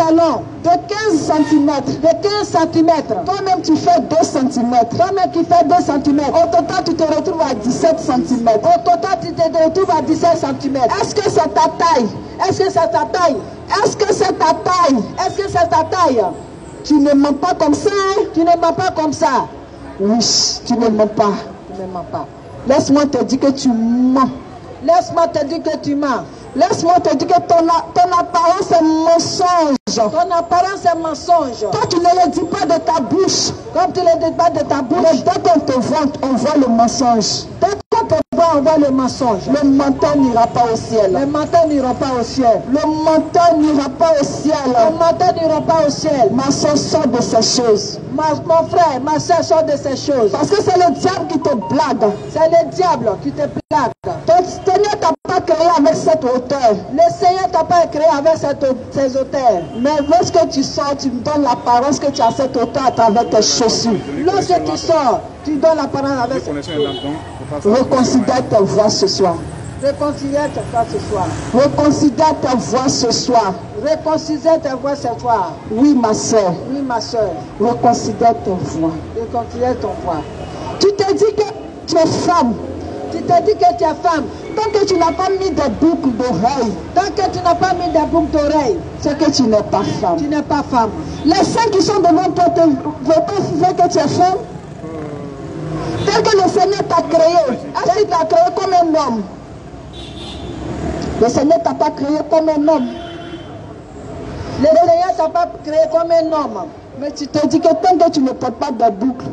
pantalon de 15 cm. De 15 cm. Toi-même tu fais 2 cm. Toi-même qui fais 2 cm. Au total tu te retrouves à 17 cm. Au total tu te retrouves à 17 cm. Est-ce que c'est ta taille? Est-ce que c'est ta taille? Est-ce que c'est ta taille? Est-ce que c'est ta taille? Tu ne mens pas comme ça. Tu ne mens pas comme ça. Oui, tu ne mens pas. Tu ne mens pas. Laisse-moi te dire que tu mens. Laisse-moi te dire que tu mens. Laisse-moi te dire que ton apparence est mensonge. Ton apparence est mensonge. Toi, tu ne le dis pas de ta bouche. Comme tu ne le dis pas de ta bouche. Mais dès qu'on te voit, on voit le mensonge. Dès qu'on te voit, on voit le mensonge. Le menteur n'ira pas au ciel. Le menteur n'ira pas au ciel. Le menteur n'ira pas au ciel. Le menteur n'ira pas au ciel. Ma soeur sort de ces choses. Mon frère, ma soeur sort de ces choses. Parce que c'est le diable qui te blague. C'est le diable qui te blague. Ton Seigneur t'a pas créé avec cette hauteur. Le Seigneur t'a pas créé avec ces hauteurs. Mais lorsque tu sors, tu me donnes l'apparence que tu as cette hauteur à travers tes chaussures. Lorsque tu sors, tu donnes l'apparence avec cette hauteur. Reconsidère ta voix ce soir. Reconsidère ta voix ce soir. Reconsidère ta voix ce soir. Reconsidère ta voix ce soir. Oui, ma soeur. Oui, ma soeur. Reconsidère ta voix. Reconsidère ton voix. Tu te dis que tu es femme. Tu te dis que tu es femme. Tant que tu n'as pas mis des boucles d'oreilles. Tant que tu n'as pas mis des boucles d'oreilles. C'est que tu n'es pas femme. Tu n'es pas femme. Les seins qui sont devant toi ne veulent pas dire que tu es femme. Tel que le Seigneur t'a créé. Est-ce qu'il t'a créé comme un homme? Le Seigneur t'a pas créé comme un homme. Le Seigneur t'a pas créé comme un homme. Mais tu te dis que tant que tu ne portes pas de boucles.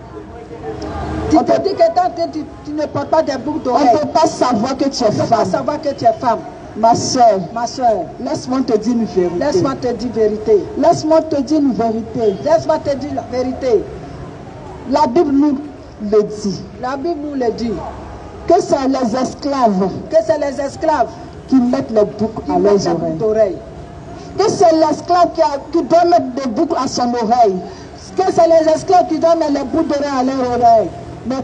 Tu te dis que tant que tu ne portes pas de boucles d'oreilles. On ne peut pas savoir que tu es femme. On ne peut pas savoir que tu es femme. Ma soeur, laisse-moi te dire une vérité. Laisse-moi te dire vérité. Laisse-moi te dire une vérité. Laisse-moi te dire la vérité. La Bible nous le dit. La Bible nous le dit. Que c'est les esclaves. Que c'est les esclaves qui mettent les boucles à leurs oreilles. Que c'est l'esclave qui doit mettre des boucles à son oreille. Que c'est les esclaves qui doivent mettre les boucles d'oreilles à leur oreille. Mais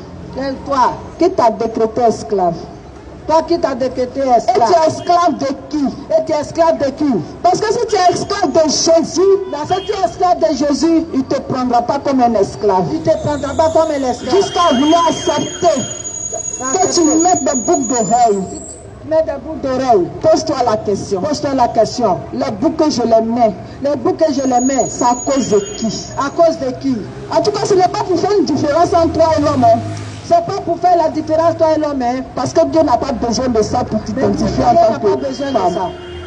toi, qui t'a décrété esclave? Toi qui t'as décrété esclave. Et tu es esclave de qui? Et tu es esclave de qui? Parce que si tu es esclave de Jésus, si tu es esclave de Jésus, il ne te prendra pas comme un esclave. Il ne te prendra pas comme un esclave. Jusqu'à vouloir accepter que tu mettes des boucles d'oreilles. Mets des boucles d'oreilles. Pose-toi la question. Pose-toi la question. Les boucles que je les mets. Les boucles que je les mets. C'est à cause de qui? À cause de qui? En tout cas, ce n'est pas pour faire une différence entre toi et l'homme. C'est pas pour faire la différence toi et l'homme. Parce que Dieu n'a pas besoin de ça pour t'identifier en tant que femme.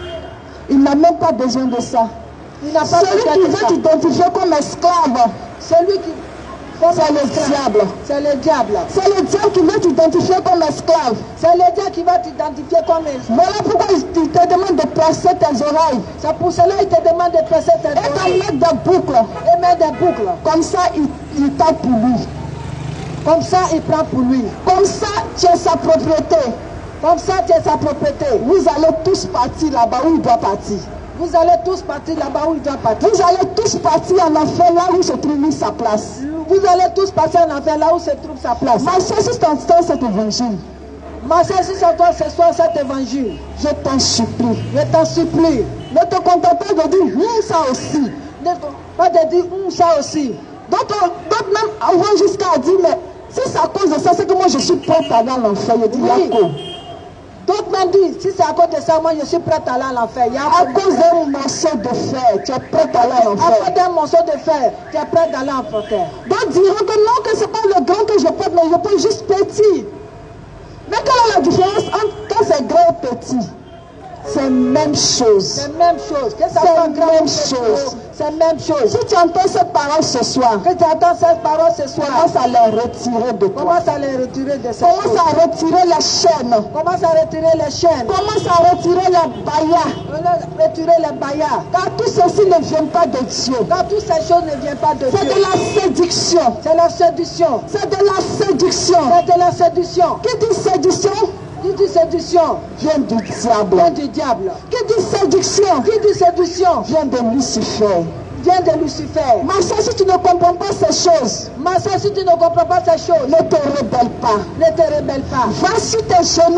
Il n'a même pas besoin de ça. Il n'a pas celui qui veut t'identifier comme esclave. Celui qui... C'est le diable. C'est le diable. C'est le diable qui veut t'identifier comme esclave. C'est le diable qui va t'identifier comme esclave. Voilà pourquoi il te demande de presser tes oreilles. C'est pour cela qu'il te demande de presser tes oreilles. Et de mettre des boucles. Et mettre des boucles. Comme ça, il tape pour lui. Comme ça, il prend pour lui. Comme ça, tu es sa propriété. Comme ça, tu es sa propriété. Vous allez tous partir là-bas où il doit partir. Vous allez tous partir là-bas où il doit partir. Vous allez tous partir en enfer là où se trouve sa place. Vous allez tous passer en enfer là où se trouve sa place. Ma soeur, si tu entends cet évangile. Ma soeur, si tu entends ce soir cet évangile. Je t'en supplie. Je t'en supplie. Ne te contente pas de dire ça aussi. Pas de dire ça aussi. D'autres même vont jusqu'à dire, mais si c'est à cause de ça, c'est que moi je suis prête à aller à l'enfer. Je dis, oui. D'autres même disent, si c'est à cause de ça, moi je suis prête à aller à l'enfer. À cause d'un morceau de fer, tu es prête à aller à l'enfer. À cause d'un morceau de fer, tu es prête à aller à l'enfer. D'autres diront que non, que ce n'est pas le grand que je porte, mais je porte juste petit. Mais quelle est la différence entre quand c'est grand et petit? C'est même chose. C'est même chose. C'est même chose. C'est même chose. Si tu entends cette parole ce soir, que tu entends cette parole ce soir, commence à les retirer de toi. Commence à les retirer de ça. Commence à retirer les chaînes. Commence à retirer les chaînes. Commence à retirer les baillas. Retirer les baillas. Car tout ceci ne vient pas de Dieu. Car toutes ces choses ne viennent pas de Dieu. C'est de la séduction. C'est la séduction. C'est de la séduction. C'est de la séduction. Qui dit séduction? Qui dit séduction? Vient du diable. Vient du diable. Qui dit séduction? Qui dit séduction? Vient de Lucifer. Vient de Lucifer. Ma soeur, si tu ne comprends pas ces choses, ma soeur, si tu ne comprends pas ces choses, ne te rebelle pas. Ne te rebelle pas. Va sur tes genoux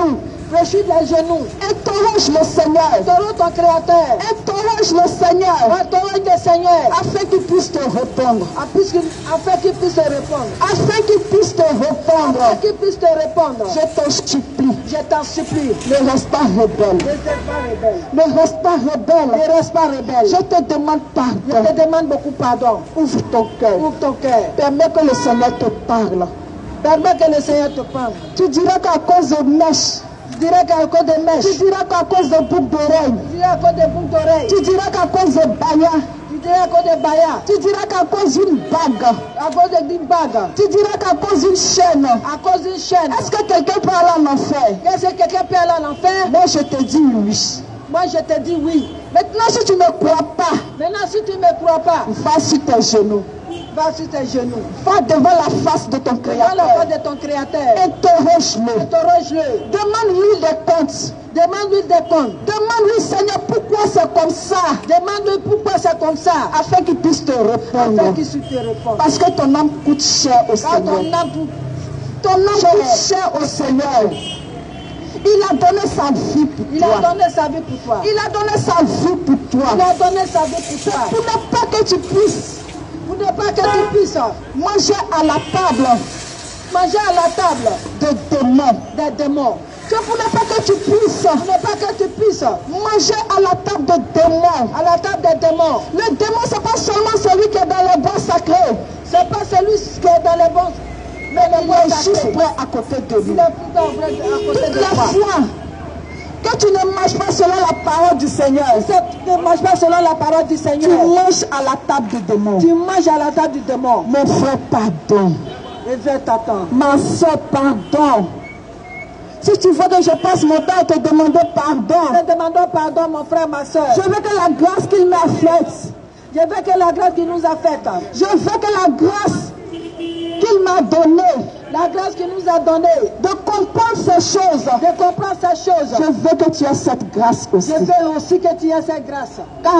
Fléchis les genoux. Interroge le Seigneur. Interroge ton Créateur. Interroge le Seigneur. Interroge le Seigneur. Afin qu'il puisse te répondre. Afin qu'il puisse te répondre. Afin qu'il puisse te répondre. Afin qu'il puisse te répondre. Je t'en supplie. Je t'en supplie. Ne reste pas rebelle. Ne reste pas rebelle. Ne reste pas rebelle. Ne reste pas rebelle. Je te demande pardon. Je te demande beaucoup pardon. Ouvre ton cœur. Ouvre ton cœur. Permets que le Seigneur te parle. Permets que le Seigneur te parle. Tu diras qu'à cause de mèches. Tu diras qu'à cause des mèches. Tu diras qu'à cause de boucles d'oreilles. Tu diras à cause des boucles d'oreilles. Tu diras qu'à cause de baïa. Tu diras à cause des baïas. Tu diras qu'à cause d'une bague. À cause d'une bague. Tu diras qu'à cause d'une chaîne. À cause d'une chaîne. Est-ce que quelqu'un peut aller en enfer? Est-ce que quelqu'un peut aller en enfer? Moi je te dis oui. Moi je te dis oui. Maintenant si tu ne crois pas, maintenant si tu ne me crois pas, va sur tes genoux. Va sur tes genoux. Va devant la face de ton Créateur. Devant la face de ton Créateur. Interroge-le. Interroge-le. Demande-lui des comptes. Demande-lui des comptes. Demande-lui, Seigneur, pourquoi c'est comme ça? Demande-lui pourquoi c'est comme ça. Afin qu'il puisse te répondre. Afin qu'il puisse te répondre. Parce que ton âme coûte cher au Car Seigneur. Ton âme coûte cher au Seigneur. Il a donné sa vie pour toi. Il a donné sa vie pour toi. Il a donné sa vie pour toi. Il a donné sa vie pour toi. Pour ne pas que tu puisses. Pour ne pas que tu puisses manger à la table. Manger à la table de démons. Des démons. Que pour ne pas que tu puisses. Pour ne pas que tu puisses manger à la table de démons. À la table des démons. Le démon, c'est pas seulement celui qui est dans les bois sacrés. C'est pas celui qui est dans les bois. Mais il est juste près à côté de lui. Il est tout à côté de toute la foi que tu ne manges pas selon la parole du Seigneur. Tu ne manges pas selon la parole du Seigneur. Tu manges à la table du démon. Tu manges à la table du démon. Mon frère, pardon. Et je t'attends. Ma soeur, pardon. Si tu veux que je passe mon temps à te demander pardon. Te demandons pardon, mon frère, ma soeur. Je veux que la grâce qu'il m'a faite. Je veux que la grâce qu'il nous a faite. Je veux que la grâce qu'il m'a donnée. La grâce qu'il nous a donnée. De comprendre ces choses. De comprendre ces choses. Je veux que tu aies cette grâce aussi. Je veux aussi que tu aies cette grâce.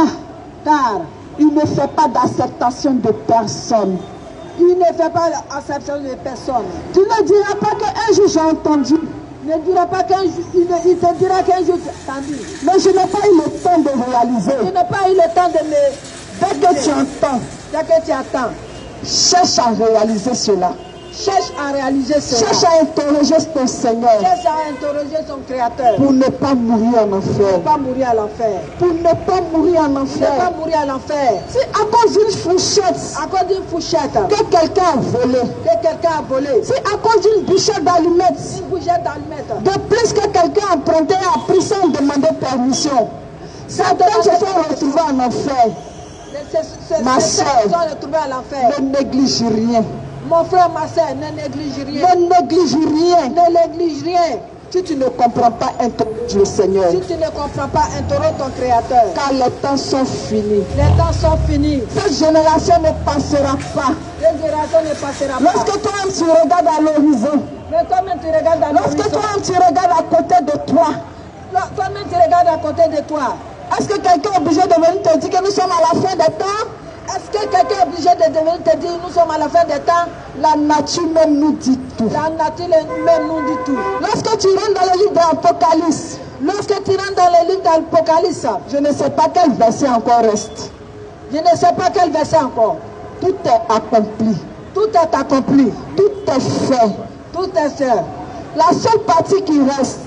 Car il ne fait pas d'acceptation de personne. Il ne fait pas d'acceptation de personne. Tu ne diras pas qu'un jour j'ai entendu. Ne dira pas qu'un jour, il te dira qu'un jour tu as entendu. Mais je n'ai pas eu le temps de réaliser. Je n'ai pas eu le temps de me... Dès que tu entends. Dès que tu attends. Cherche à réaliser cela. Cherche à réaliser cela. Cherche à interroger ton Seigneur. Cherche à interroger son Créateur. Pour ne pas mourir en enfer. Pour ne pas mourir à l'enfer. Pour ne pas mourir en enfer. Pour ne pas mourir à l'enfer. Si à cause d'une fourchette. À cause d'une fourchette. Que quelqu'un a volé. Que quelqu'un a volé. Si à cause d'une bouchette d'allumettes. Une bouchette d'allumettes. De plus que quelqu'un a emprunté et a pris sans demander permission. Certains se sont retrouvés en enfer. Ma soeur, ne néglige rien. Mon frère, ma soeur, ne néglige rien. Ne néglige rien. Ne néglige rien. Si tu ne comprends pas, interroge le Seigneur. Si tu ne comprends pas, interroge ton Créateur. Car les temps sont finis. Les temps sont finis. Cette génération ne passera pas. Cette génération ne passera pas. Lorsque toi-même tu regardes à l'horizon. Mais toi-même tu regardes à l'horizon. Lorsque toi-même tu regardes à côté de toi. Toi-même tu regardes à côté de toi. Est-ce que quelqu'un est obligé de venir te dire que nous sommes à la fin des temps? Est-ce que quelqu'un est obligé de venir te dire nous sommes à la fin des temps? La nature même nous dit tout. La nature même nous dit tout. Lorsque tu rentres dans le livre de l'Apocalypse, lorsque tu rentres dans le livre d'Apocalypse, je ne sais pas quel verset encore reste. Je ne sais pas quel verset encore. Tout est accompli. Tout est accompli. Tout est fait. Tout est fait. La seule partie qui reste,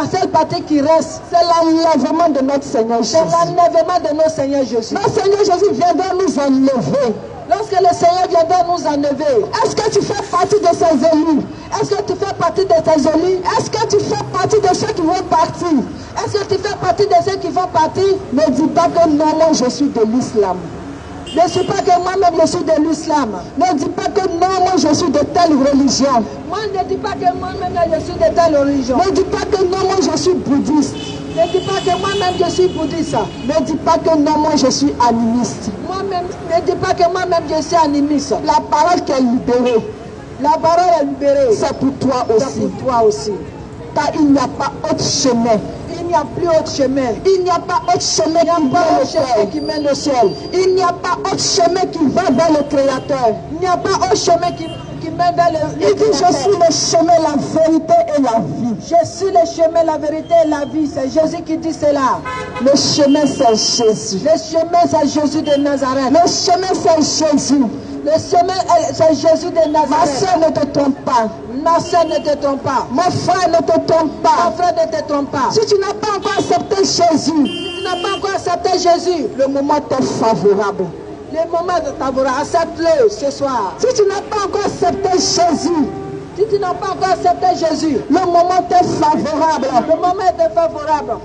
c'est l'enlèvement de notre Seigneur Jésus. C'est l'enlèvement de notre Seigneur Jésus. Notre Seigneur Jésus viendra nous enlever. Lorsque le Seigneur viendra nous enlever, est-ce que tu fais partie de ces élus? Est-ce que tu fais partie de ces élus? Est-ce que tu fais partie de ceux qui vont partir? Est-ce que tu fais partie de ceux qui vont partir? Ne dis pas que non, moi je suis de l'islam. Ne dis pas que moi-même je suis de l'islam. Ne dis pas que non, moi je suis de telle religion. Moi ne dis pas que moi-même je suis de telle religion. Ne dis pas que non, moi je suis bouddhiste. Ne dis pas que moi-même je suis bouddhiste. Ne dis pas que non, moi je suis animiste. Moi-même, ne dis pas que moi-même je suis animiste. La parole qui est libérée. La parole est libérée. C'est pour toi aussi. C'est pour toi aussi. Car il n'y a pas autre chemin. Il n'y a plus autre chemin. Il n'y a pas autre chemin qui mène au ciel. Il n'y a pas autre chemin qui va vers le Créateur. Il n'y a pas autre chemin qui qui mène vers le Il dit, je suis le chemin, la vérité et la vie. Je suis le chemin, la vérité et la vie. C'est Jésus qui dit cela. Le chemin, c'est Jésus. Le chemin, c'est Jésus de Nazareth. Le chemin, c'est Jésus. Le chemin, c'est Jésus de Nazareth. Ma soeur ne te trompe pas. Ma soeur ne te trompe pas. Mon frère ne te trompe Mon pas. frère ne te trompe pas. Si tu n'as pas encore accepté Jésus, Si tu n'as pas encore accepté Jésus, le moment est favorable. le moment de t'avoir, accepte-le ce soir. Si tu n'as pas encore accepté Jésus, Si tu n'as pas encore accepté Jésus, le moment est favorable. le moment est favorable.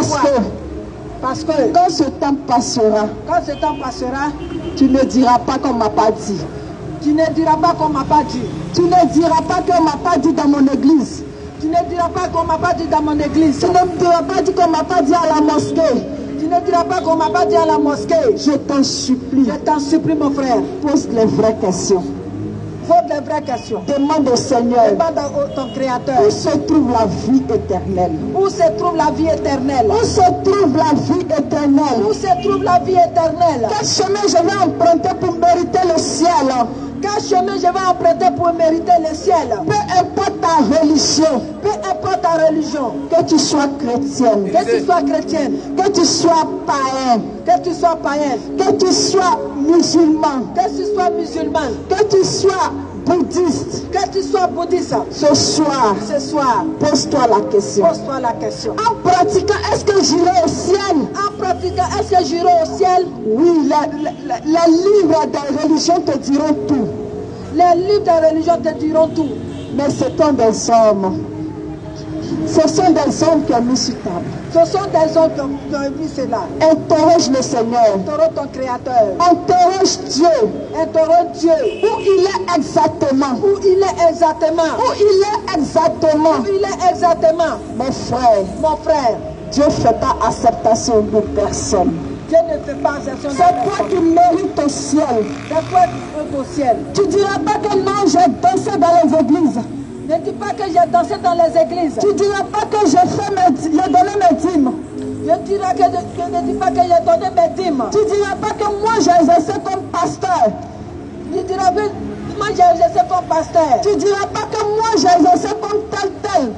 Parce que Quand ce temps passera, ce temps passera, tu ne diras pas qu'on ne m'a pas dit. tu ne diras pas qu'on m'a pas dit. Tu ne diras pas qu'on ne m'a pas dit dans mon église. Tu ne diras pas qu'on m'a pas dit dans mon église. Tu ne diras pas dit qu'on ne m'a pas dit à la mosquée. Tu ne diras pas qu'on m'a pas dit à la mosquée. Je t'en supplie, Je t'en supplie, mon frère. pose les vraies questions. Pose des vraies questions. Demande au Seigneur Demande à ton Créateur. où se trouve la vie éternelle. Où se trouve la vie éternelle? Où se trouve la vie éternelle? Où se trouve la vie éternelle? Quel chemin je vais emprunter pour mériter le ciel? Quel chemin je vais emprunter pour mériter le ciel? Peu importe ta religion, Peu importe ta religion, que tu sois chrétienne, que tu sois chrétienne, que tu sois païen, que tu sois païenne, que tu sois musulman, que tu sois musulman, que tu sois bouddhiste, que tu sois bouddhiste, ce soir, pose-toi la question. pose-toi la question. En pratiquant, est-ce que j'irai au ciel? En pratiquant, est-ce que j'irai au ciel? Oui, les livres de religion te diront tout. Les livres de religion te diront tout. Mais ce sont des hommes. Ce sont des hommes qui ont mis sur table. Ce sont des hommes qui ont vu cela. Interroge le Seigneur. Interroge ton Créateur. Interroge Dieu. Interroge Dieu. Où il est exactement. Où il est exactement. Où il est exactement. Où il est exactement. Mon frère, Mon frère, Dieu ne fait pas acceptation de personne. Dieu ne fait pas exception de C'est toi personne. qui mérites au ciel. C'est toi qui es au ciel. Tu ne diras pas que non, j'ai dansé dans les églises. Ne dis pas que j'ai dansé dans les églises. Tu ne diras pas que j'ai donné mes dîmes. Je dirai que ne dis pas que j'ai donné mes dîmes. Tu ne diras pas que moi j'ai exercé comme pasteur. Je dirai que moi j'ai exercé comme pasteur. Tu ne diras pas que moi j'ai exercé comme tel.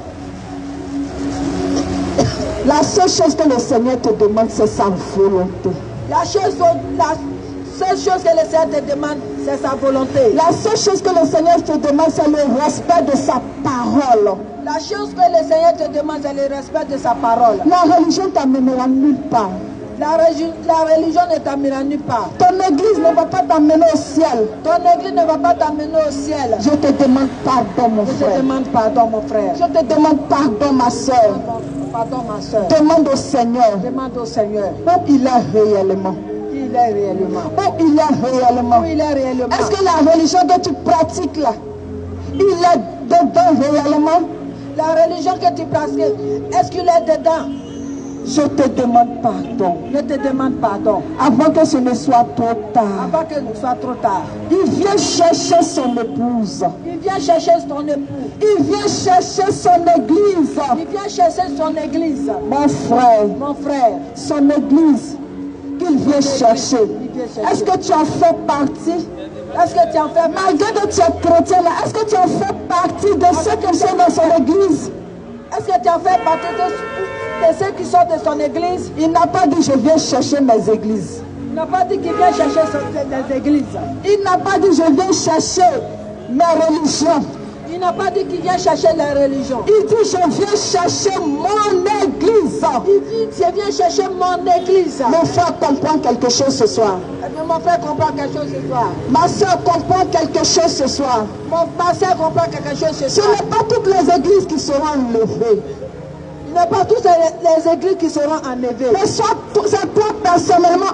La seule chose que le Seigneur te demande, c'est sa volonté. La seule chose que le Seigneur te demande, c'est sa volonté. La seule chose que le Seigneur te demande, c'est le respect de sa parole. La chose que le Seigneur te demande, c'est le respect de sa parole. La religion t'amènera nulle part. La religion ne t'amènera nulle part. Ton église ne va pas t'amener au ciel. Ton église ne va pas t'amener au ciel. Je te demande pardon, mon Je te frère. demande pardon, mon frère. Je te demande pardon, ma soeur. Pardon, ma soeur. Demande au Seigneur Demande au Seigneur où il est réellement. qui il est réellement. Où il est réellement. Où il est réellement. Est-ce que la religion que tu pratiques là, il est dedans réellement? La religion que tu pratiques, est-ce qu'il est dedans? Je te demande pardon. Je te demande pardon. Avant que ce ne soit trop tard. Avant que ce soit trop tard. Il vient chercher son épouse. Il vient chercher son époux. Il vient chercher son église. Il vient chercher son église. Mon frère, Mon frère, son église qu'il vient chercher. Est-ce que tu en fais partie? est-ce que tu en fais partie? Malgré que tu es chrétien, est-ce que tu en fais partie de ceux qui sont dans son église? Est-ce que tu en fais partie de ceux qui sont de son église? Il n'a pas dit je viens chercher mes églises. Il n'a pas dit qu'il vient chercher les églises. Il n'a pas dit je viens chercher mes religions. Il n'a pas dit qu'il vient chercher les religions. Il dit je viens chercher mon église. Il dit je viens chercher mon église. Mon frère comprend quelque chose ce soir. Mon frère comprend quelque chose ce soir. Ma soeur comprend quelque chose ce soir. Ma soeur comprend quelque chose ce Ce soir. n'est pas toutes les églises qui seront enlevées. Ce n'est pas toutes les églises qui seront enlevées. Mais c'est toi personnellement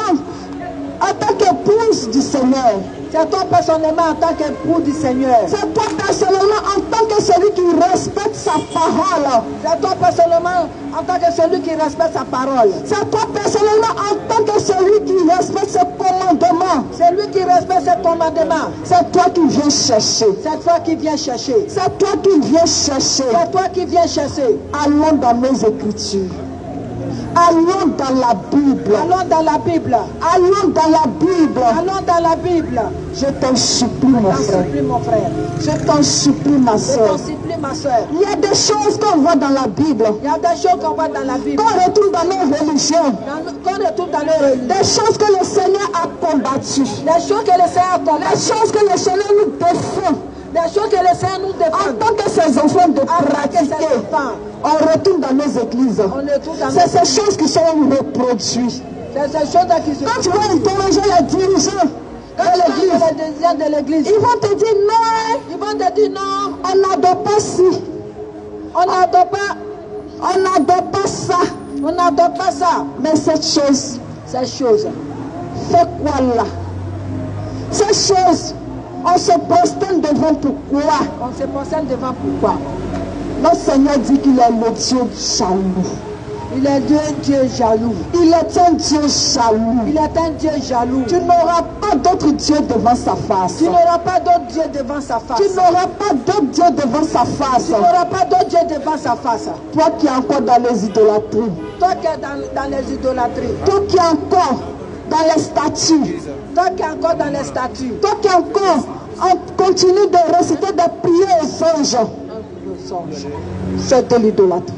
en tant qu'épouse du Seigneur. C'est toi personnellement en tant qu'époux du Seigneur. C'est toi personnellement en tant que celui qui respecte sa parole. C'est toi personnellement en tant que celui qui respecte sa parole. C'est toi personnellement en tant que celui qui respecte ses commandements. C'est lui qui respecte ses commandements. C'est toi qui viens chercher. C'est toi qui viens chercher. C'est toi qui viens chercher. C'est toi qui viens chercher. Allons dans nos écritures. Allons dans la Bible. Allons dans la Bible. Allons dans la Bible. Allons dans la Bible. Je t'en supplie, mon frère. Je t'en supplie, ma soeur. Il y a des choses qu'on voit dans la Bible. Il y a des choses qu'on voit dans la Bible. Qu'on retrouve dans nos religions. Des choses que le Seigneur a combattues. Des choses que le Seigneur a combattues. Des choses que le Seigneur nous défend. Des choses que le Seigneur nous défend. En tant que ses enfants de pratiquer. On retourne dans nos églises. C'est ces choses qui sont reproduites. Quand tu vas interroger les dirigeants de l'église, ils vont te dire non. On n'adore pas ci. On n'adore pas ça. On n'adore pas ça. Mais cette chose. Fait quoi là? Cette chose. On se prosterne devant pourquoi? On se prosterne devant pourquoi? Notre Seigneur dit qu'il est le Dieu jaloux. Il est un Dieu jaloux. Il est un Dieu jaloux. Il est un Dieu jaloux. Tu n'auras pas d'autre Dieu devant sa face. Tu n'auras pas d'autre Dieu devant sa face. Tu n'auras pas d'autre Dieu devant sa face. Tu n'auras pas d'autre Dieu devant sa face. Toi qui es encore dans les idolâtries. Toi qui es dans les idolâtries. Toi qui es encore dans les statues. Toi qui es encore dans les statues. Toi qui encore on continue de réciter des prières aux anges. C'est de l'idolâtrie.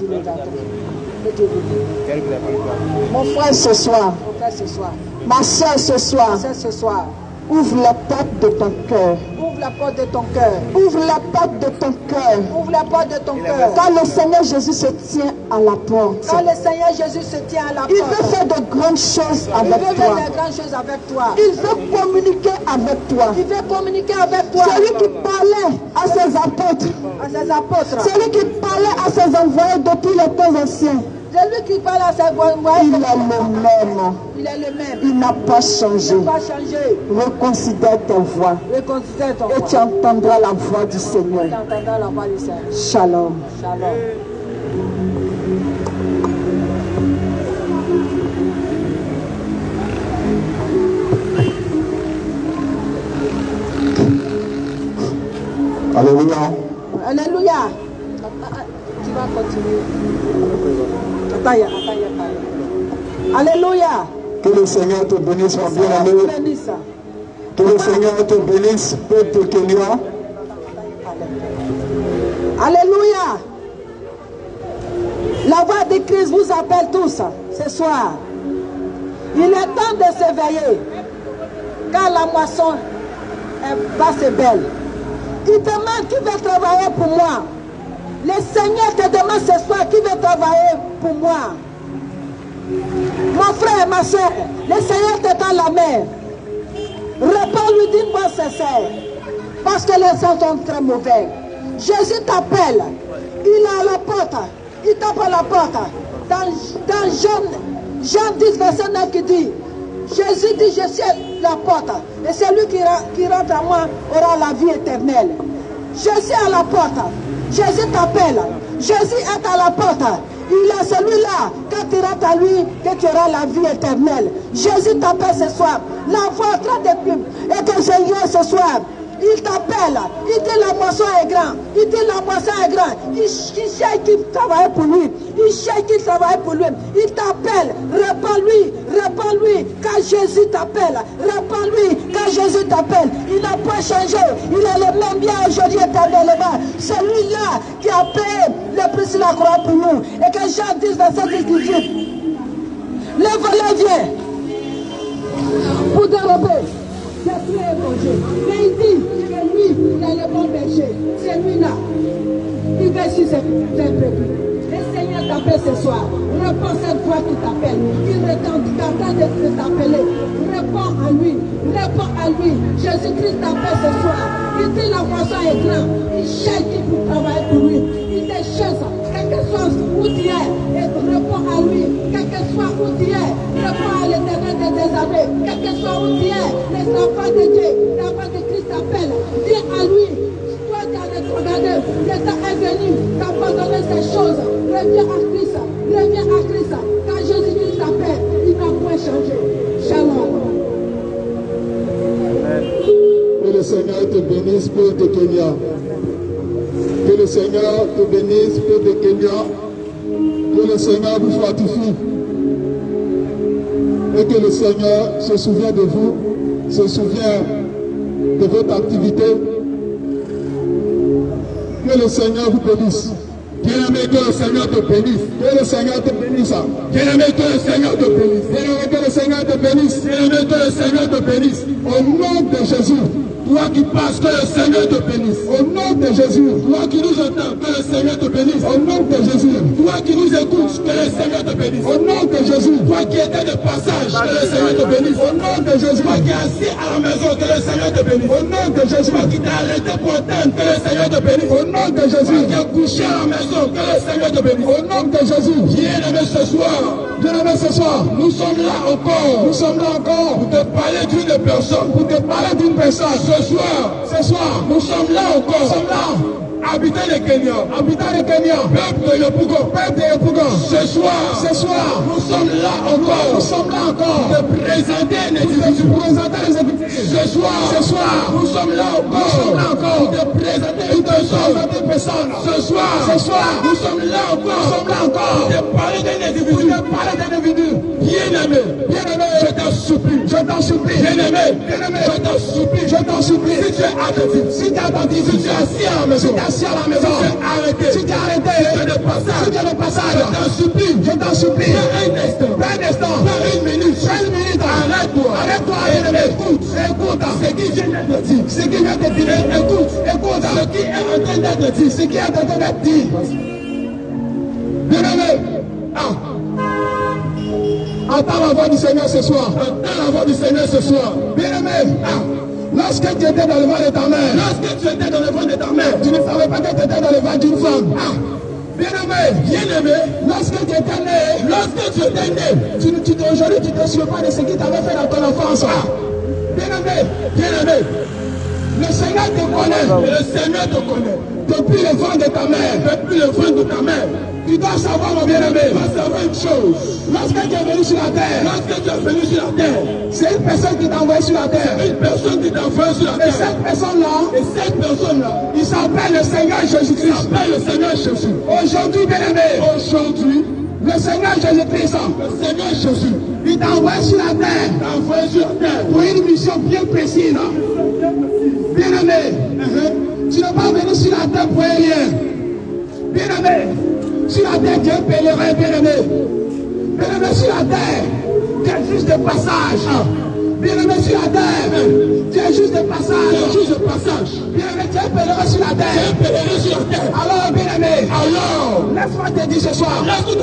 Mon frère ce soir. Ma soeur ce soir. Ouvre la porte de ton cœur. Ouvre la porte de ton cœur. Ouvre la porte de ton cœur. Ouvre la porte de ton cœur. Quand le Seigneur Jésus se tient à la porte. Quand le Seigneur Jésus se tient à la porte. Il veut faire de grandes choses avec toi. Il veut faire de grandes choses avec toi. Il veut communiquer avec toi. Il veut communiquer avec toi. Celui qui parlait à ses apôtres. Celui qui parlait à ses envoyés depuis les temps anciens. Celui qui parle à ses envoyés. Il est le même. Il est le même. Il n'a pas changé. Il n'a pas changé. Reconsidère tes voix. Reconsidère ton voix. Et tu entendras la voix du Seigneur. Tu entendras la voix du Seigneur. Shalom. Shalom. Alléluia. Alléluia. Tu vas continuer. Alléluia. Que le Seigneur te bénisse, mon bien-aimé. Que le Seigneur te bénisse, peuple Kenya. Alléluia. La voix de Christ vous appelle tous ce soir. Il est temps de s'éveiller. Car la moisson va se belle. Il demande qui veut travailler pour moi. Le Seigneur te demande ce soir qui veut travailler pour moi. Mon frère et ma soeur, le Seigneur te tend la main. Réponds-lui d'une voix sincère. Parce que les gens sont très mauvais. Jésus t'appelle. Il est à la porte. Il tape à la porte. Dans Jean 10, verset 9 qui dit, Jésus dit, je suis la porte. Et celui qui rentre à moi aura la vie éternelle. Jésus est à la porte. Jésus t'appelle. Jésus est à la porte. Il est celui-là, quand tu rentres à lui, que tu auras la vie éternelle. Jésus t'appelle ce soir. La voix en train de pub. Et que je viens ce soir. Il t'appelle. Il dit la moisson est grande. Il dit la moisson est grande. Il cherche qui travaille pour lui. Il cherche qui travaille pour lui. Il t'appelle. Réponds-lui. Réponds-lui. Quand Jésus t'appelle. Réponds-lui. Quand Jésus t'appelle. Il n'a pas changé. Il est le même bien aujourd'hui éternellement. Celui-là qui a payé le prix sur la croix pour nous. Et que Jean 10, verset 18. Le volet vient pour dérober. Détruire et manger. Mais il dit que lui, il est le bon berger. C'est lui-là. Il va sur ses brebis. Le Seigneur t'appelle ce soir. Réponds cette voix qui t'appelle. Il t'attend de t'appeler. Réponds à lui. Réponds à lui. Jésus-Christ t'appelle ce soir. Il dit la moisson est grande. Il cherche qui pour travailler pour lui. Il te cherche. Quel que soit où tu es. Et réponds à lui. Quel que soit où tu es. Réponds à l'Éternel de tes armées. Quel que soit où tu es. Les enfants de Dieu. La voix de Christ t'appelle. Dis à lui. Toi qui as rétrogradé. Le temps est venu d'abandonner ces choses. Reviens à Christ. Reviens à Christ. Quand Jésus-Christ t'appelle, il n'a point changé. Shalom. Que le Seigneur te bénisse, peuple de Kenya. Que le Seigneur te bénisse, peuple de Kenya. Que le Seigneur vous fortifie. Et que le Seigneur se souvient de vous, se souvient de votre activité. Que le Seigneur vous bénisse. Bien-aimé, que le Seigneur te bénisse. Que le Seigneur te bénisse. Bien-aimé, que le Seigneur te bénisse. Bien-aimé, que le Seigneur te bénisse. Bien-aimé, que le Seigneur te bénisse. Au nom de Jésus. Toi qui passes, que le Seigneur te bénisse. Au nom de Jésus. Toi qui nous entends, que le Seigneur te bénisse. Au nom de Jésus. Toi qui nous écoutes, que le Seigneur te bénisse. Au nom de Jésus. Toi qui étais de passage, que le Seigneur te bénisse. Au nom de Jésus. Toi qui es assis à la maison, que le Seigneur te bénisse. Au nom de Jésus. Toi qui t'es arrêté pour atteindre, que le Seigneur te bénisse. Au nom de Jésus. Toi qui es couché à la maison, que le Seigneur te bénisse. Au nom de Jésus. Bien-aimé ce soir. Bien-aimé ce soir. Nous sommes là encore. Nous sommes là encore. Pour te parler d'une personne. Pour te parler d'une personne. Ce soir, nous sommes là encore. Nous sommes là. Habitants de Kenya. Habitants de Kenya. Peuple de Yopougon. Peuple de Yopougon. Ce soir, nous sommes là encore. Nous sommes là encore. De présenter les individus. Ce soir, nous sommes là encore. Nous sommes là encore. De présenter une personne. Ce soir, nous sommes là encore. Nous sommes là encore. De parler d'un individu. De parler d'un individu. Bien-aimé. Bien-aimé. Je t'en supplie. Je t'en supplie. Bien-aimé. Bien-aimé. Je t'en supplie. Je t'en supplie. Si tu es attentif. Si tu es attentif. Si tu es assis à la maison. Si à la maison, si tu es arrêté, si tu es de passage, je t'en supplie, fais un instant, fais une minute, arrête-toi, écoute, ce qui vient d'être dit, écoute, ce qui est en train d'être dit, bien-aimé, entends la voix du Seigneur ce soir, bien-aimé, lorsque tu étais dans le ventre de ta mère, tu ne savais pas que tu étais dans le ventre d'une femme. Bien-aimé, lorsque tu étais né, aujourd'hui tu ne te souviens pas de ce qu'il t'avait fait dans ton enfance. Bien-aimé, le Seigneur te connaît. Depuis le ventre de ta mère, tu dois savoir, mon bien-aimé, une chose. Lorsque tu es venu sur la terre, c'est une personne qui t'a envoyé sur la terre. Et cette personne-là, il s'appelle le Seigneur Jésus-Christ. Aujourd'hui, bien-aimé, le Seigneur Jésus, il t'a envoyé sur la terre pour une mission bien précise. Bien-aimé, tu n'es pas venu sur la terre pour rien. Bien-aimé, sur la terre, tu es un pèlerin, bien-aimé. Bien-aimé, sur la terre, tu es juste de passage. Bien-aimé, sur la terre, tu es juste de passage. Bien-aimé, tu es un pèlerin sur la terre. Alors, bien-aimé, laisse-moi te dire ce soir.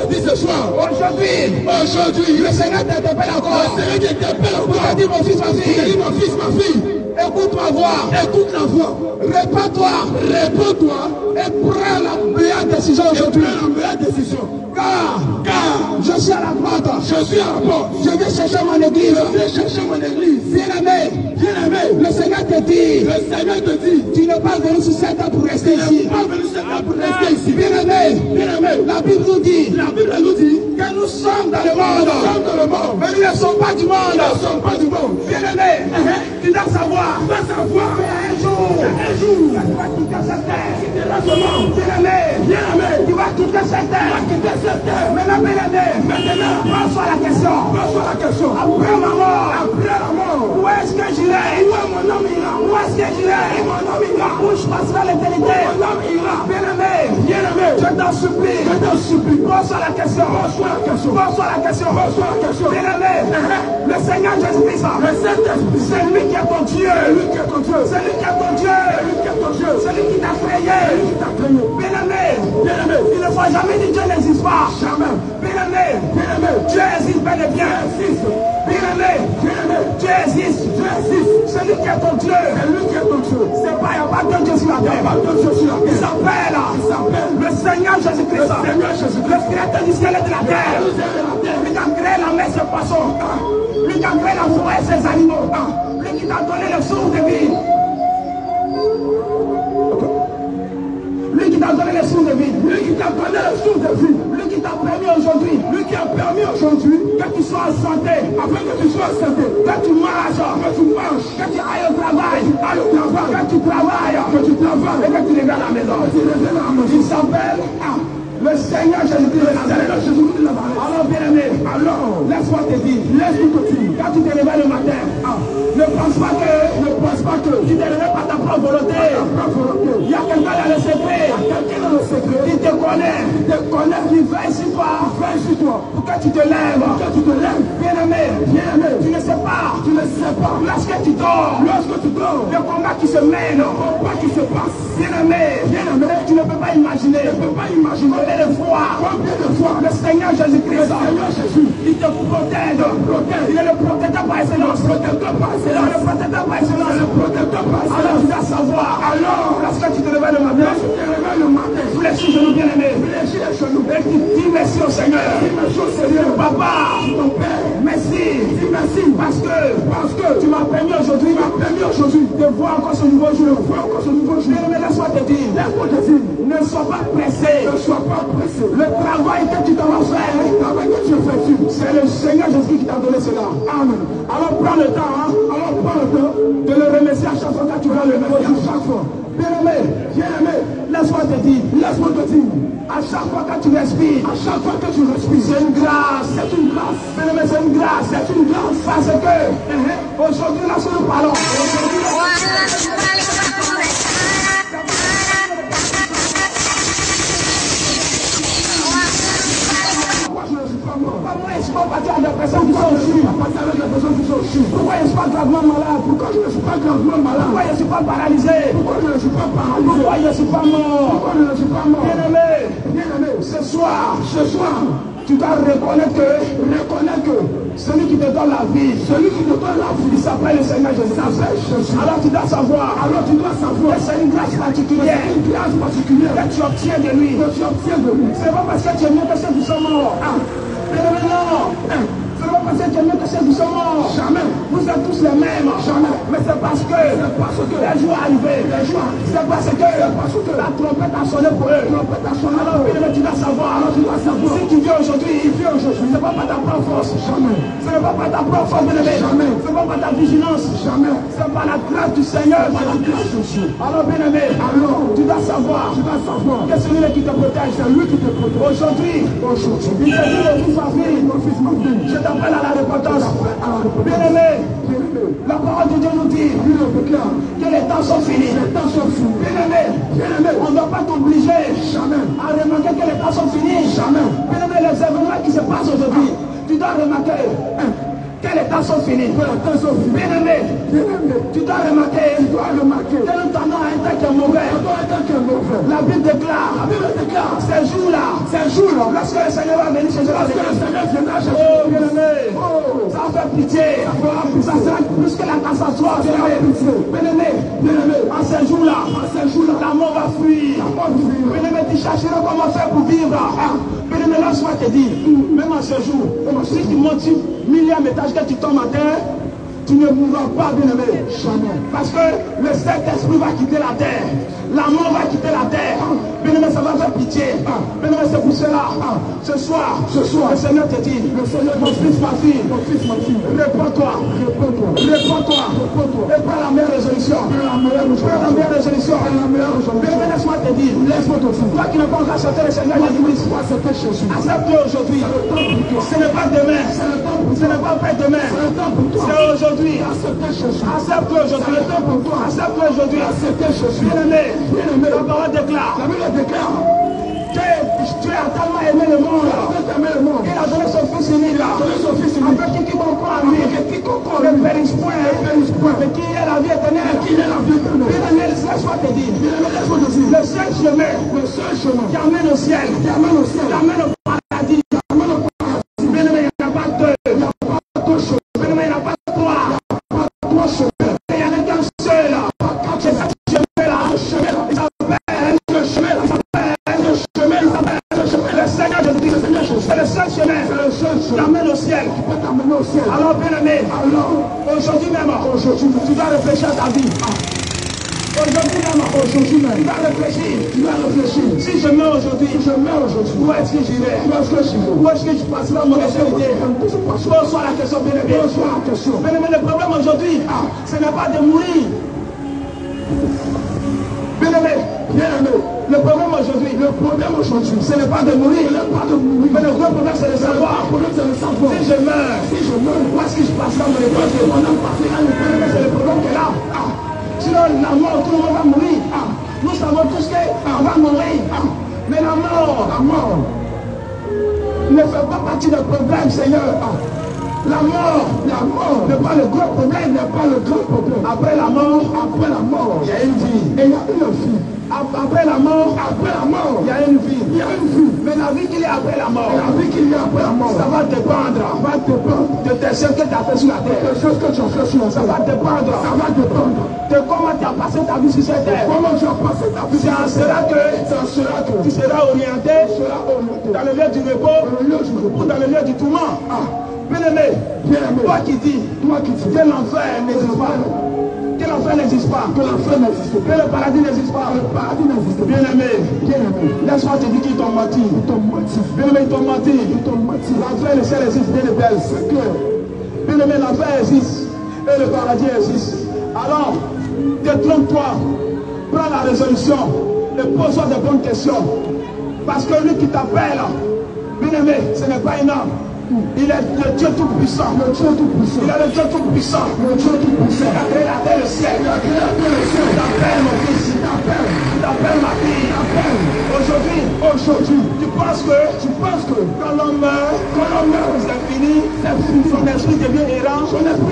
Aujourd'hui, le Seigneur t'interpelle encore. Pour te dire, mon fils, ma fille. Écoute ma voix. Réponds-toi. Et prends la meilleure décision aujourd'hui. Car je suis à la porte. Je vais chercher mon église. Bien-aimé, le Seigneur te dit, tu n'es pas venu sur cette terre pour rester ici. Bien-aimé, la Bible nous dit que nous sommes dans le monde. Mais nous ne sommes pas du monde. Bien-aimé, tu dois savoir. Un jour, tu vas quitter cette terre. Bien-aimé, tu vas quitter cette terre. Maintenant, bien-aimé, pense à la question. Après ma mort, où est-ce que j'irai? Où est-ce que j'irai? Où je passerai l'éternité? Bien-aimé, je t'en supplie. Pense à la question. Bien-aimé, le Seigneur Jésus-Christ, c'est lui qui est ton Dieu. C'est lui qui t'a créé. Bien-aimé, il ne faut jamais dire Dieu n'existe pas. Bien-aimé, Dieu existe bel et bien. Bien-aimé, Dieu existe. C'est lui qui est ton Dieu. C'est pas, il n'y a pas de Dieu sur la terre. Il s'appelle le Seigneur Jésus-Christ. Le créateur du ciel et de la terre. Lui qui a créé la mer et ses poissons. Lui qui a créé la forêt et ses animaux. Lui qui t'a donné le souffle de vie. Lui qui t'a donné le souffle de vie. Lui qui t'a permis aujourd'hui. Que tu sois en santé. Que tu manges. Que tu ailles au travail. Que tu travailles. Et que tu reviens à la maison. Il s'appelle Le Seigneur Jésus-Christ de Nazareth. Alors bien aimé, alors laisse-moi te dire, quand tu te réveilles le matin, ne pense pas que tu te réveilles par ta propre volonté. Il y a quelqu'un dans le secret. Il te connaît, qui veille sur toi, pour que tu te lèves. Bien aimé, tu ne sais pas, lorsque tu dors, le combat qui se mène, qui se passe. Bien aimé, tu ne peux pas imaginer, combien de fois le Seigneur Jésus-Christ, il te protège. Il est le protecteur par excellence. Alors tu dois savoir, lorsque tu te réveilles le matin, fléchis les genoux, bien aimé, et tu dis merci au Seigneur. Papa, ton Père, merci, parce que tu m'as permis aujourd'hui de voir encore ce nouveau jour. Mais laisse-moi te dire, ne sois pas pressé. Le travail que tu dois faire, c'est le Seigneur Jésus qui t'a donné cela. Amen. Alors prends le temps, de le remercier à chaque fois que tu vas le remercier. Bien aimé, laisse-moi te dire, à chaque fois que tu respires, c'est une grâce. Bien aimé, c'est une grâce. Parce que aujourd'hui, là, nous parlons. Pourquoi je ne suis pas parti à des personnes qui sont au chute? Pourquoi je ne suis pas gravement malade? Pourquoi je ne suis pas paralysé? Pourquoi je ne suis pas mort? Bien aimé, ce soir, tu dois reconnaître que celui qui te donne la vie, il s'appelle le Seigneur Jésus. Alors tu dois savoir que c'est une grâce particulière que tu obtiens de lui. C'est pas parce que tu es mieux que ceux qui sont morts. Non. C'est pas parce que tu es mieux que ceux qui sont morts. Jamais. Vous êtes tous les mêmes. Jamais. Mais c'est parce que les jours arrivés. C'est parce que la trompette a sonné pour eux. Alors tu dois savoir. Si tu viens aujourd'hui, c'est pas par ta propre force. Jamais. Ce n'est pas par ta propre force, bien-aimé. Jamais. Ce n'est pas par ta vigilance. Jamais. C'est par la grâce du Seigneur. Alors bien-aimé, tu dois savoir que c'est lui qui te protège. Aujourd'hui, il te dit mon fils, ma fille, je t'appelle à la repentance. Bien-aimé, la parole de Dieu nous dit que les temps sont finis. Bien-aimé, on ne doit pas t'obliger à remarquer que les temps sont finis. Bien-aimé, les événements qui se passent aujourd'hui, tu dois remarquer que les temps sont finis. Bien-aimé, tu dois remarquer que nous tendons à un temps qui est mauvais. La Bible déclare ces jours-là, lorsque le Seigneur va venir chez eux, oh bien-aimé, ça va faire pitié. Ça sera plus que la cassation. Bien-aimé, en ces jours-là, la mort va fuir. Bien-aimé, tu chercheras comment faire pour vivre. Bien-aimé, laisse-moi te dire, même en ce jour, si tu montes sur millième étage que tu tombes à terre, tu ne mourras pas, bien-aimé. Jamais. Parce que le Saint-Esprit va quitter la terre. La mort va quitter la terre. Bien-aimé, ça va faire pitié. Bien-aimé, c'est pour cela. Ce soir, le Seigneur te dit, mon fils, ma fille, réponds-toi. Et prends la meilleure résolution. Bien-aimé, laisse-moi te dire, toi qui n'as pas encore accepté le Seigneur Jésus-Christ, accepte-le aujourd'hui. Ce n'est pas demain. Ce n'est pas après-demain. C'est aujourd'hui. Accepte-le aujourd'hui. Bien-aimé, la parole déclare que tu as tellement aimé le monde. Il a donné son fils unique afin qu'il quiconque croit en lui ne périsse point, mais qui est la vie éternelle. Bien-aimé, laisse-moi te dire, le seul chemin qui amène au ciel, qui amène au paradis, bien-aimé, il n'y a pas deux. Bien-aimé, il n'y a pas trois. Il y en a qu'un seul. C'est ça que je fais là. Il s'appelle le chemin. Le Seigneur Jésus-Christ. C'est le seul chemin qui amène au ciel. Alors bien-aimé, aujourd'hui même, tu dois réfléchir à ta vie. Aujourd'hui même, tu dois réfléchir. Si je meurs aujourd'hui, où est-ce que j'irai? Où est-ce que je passerai mon éternité? Bonsoir la question, bien-aimé. Bien-aimé, le problème aujourd'hui, ce n'est pas de mourir. Bien-aimé, Le problème aujourd'hui, ce n'est pas de mourir, mais le gros problème c'est de savoir. Si je meurs, où est-ce que je passe dans mon époque? C'est le problème qu'elle a. Sinon, la mort, tout le monde va mourir. Nous savons tous qu'on va mourir. Mais la mort ne fait pas partie du problème, Seigneur. La mort n'est pas le gros problème, Après la mort, il y a une vie. Et il y a une vie. Après la mort, il y a une vie. Mais la vie qu'il y a après la mort, ça va dépendre de tes choses que tu as fait sur la terre. Ça va dépendre de comment tu as passé ta vie sur cette terre. Ça sera que tu seras orienté dans le lieu du repos ou dans le lieu du tourment. Bien-aimé, toi qui dis que l'enfer n'existe pas. Que l'enfer n'existe pas. Que le paradis n'existe pas. Bien-aimé, laisse-moi te dire qu'ils t'ont menti. Bien-aimé, ils t'ont menti. L'enfer, le ciel existe, bien de belles. Bien-aimé, l'enfer existe et le paradis existe. Alors, détrompe-toi, prends la résolution et pose-toi de bonnes questions. Parce que lui qui t'appelle, bien-aimé, ce n'est pas un homme. Il est le Dieu tout-puissant. Il est le Dieu tout-puissant. Il a créé la terre et le ciel. Il t'appelle mon fils. Il t'appelle ma fille. Aujourd'hui, tu penses que quand l'homme meurt, c'est fini. Son esprit devient errant.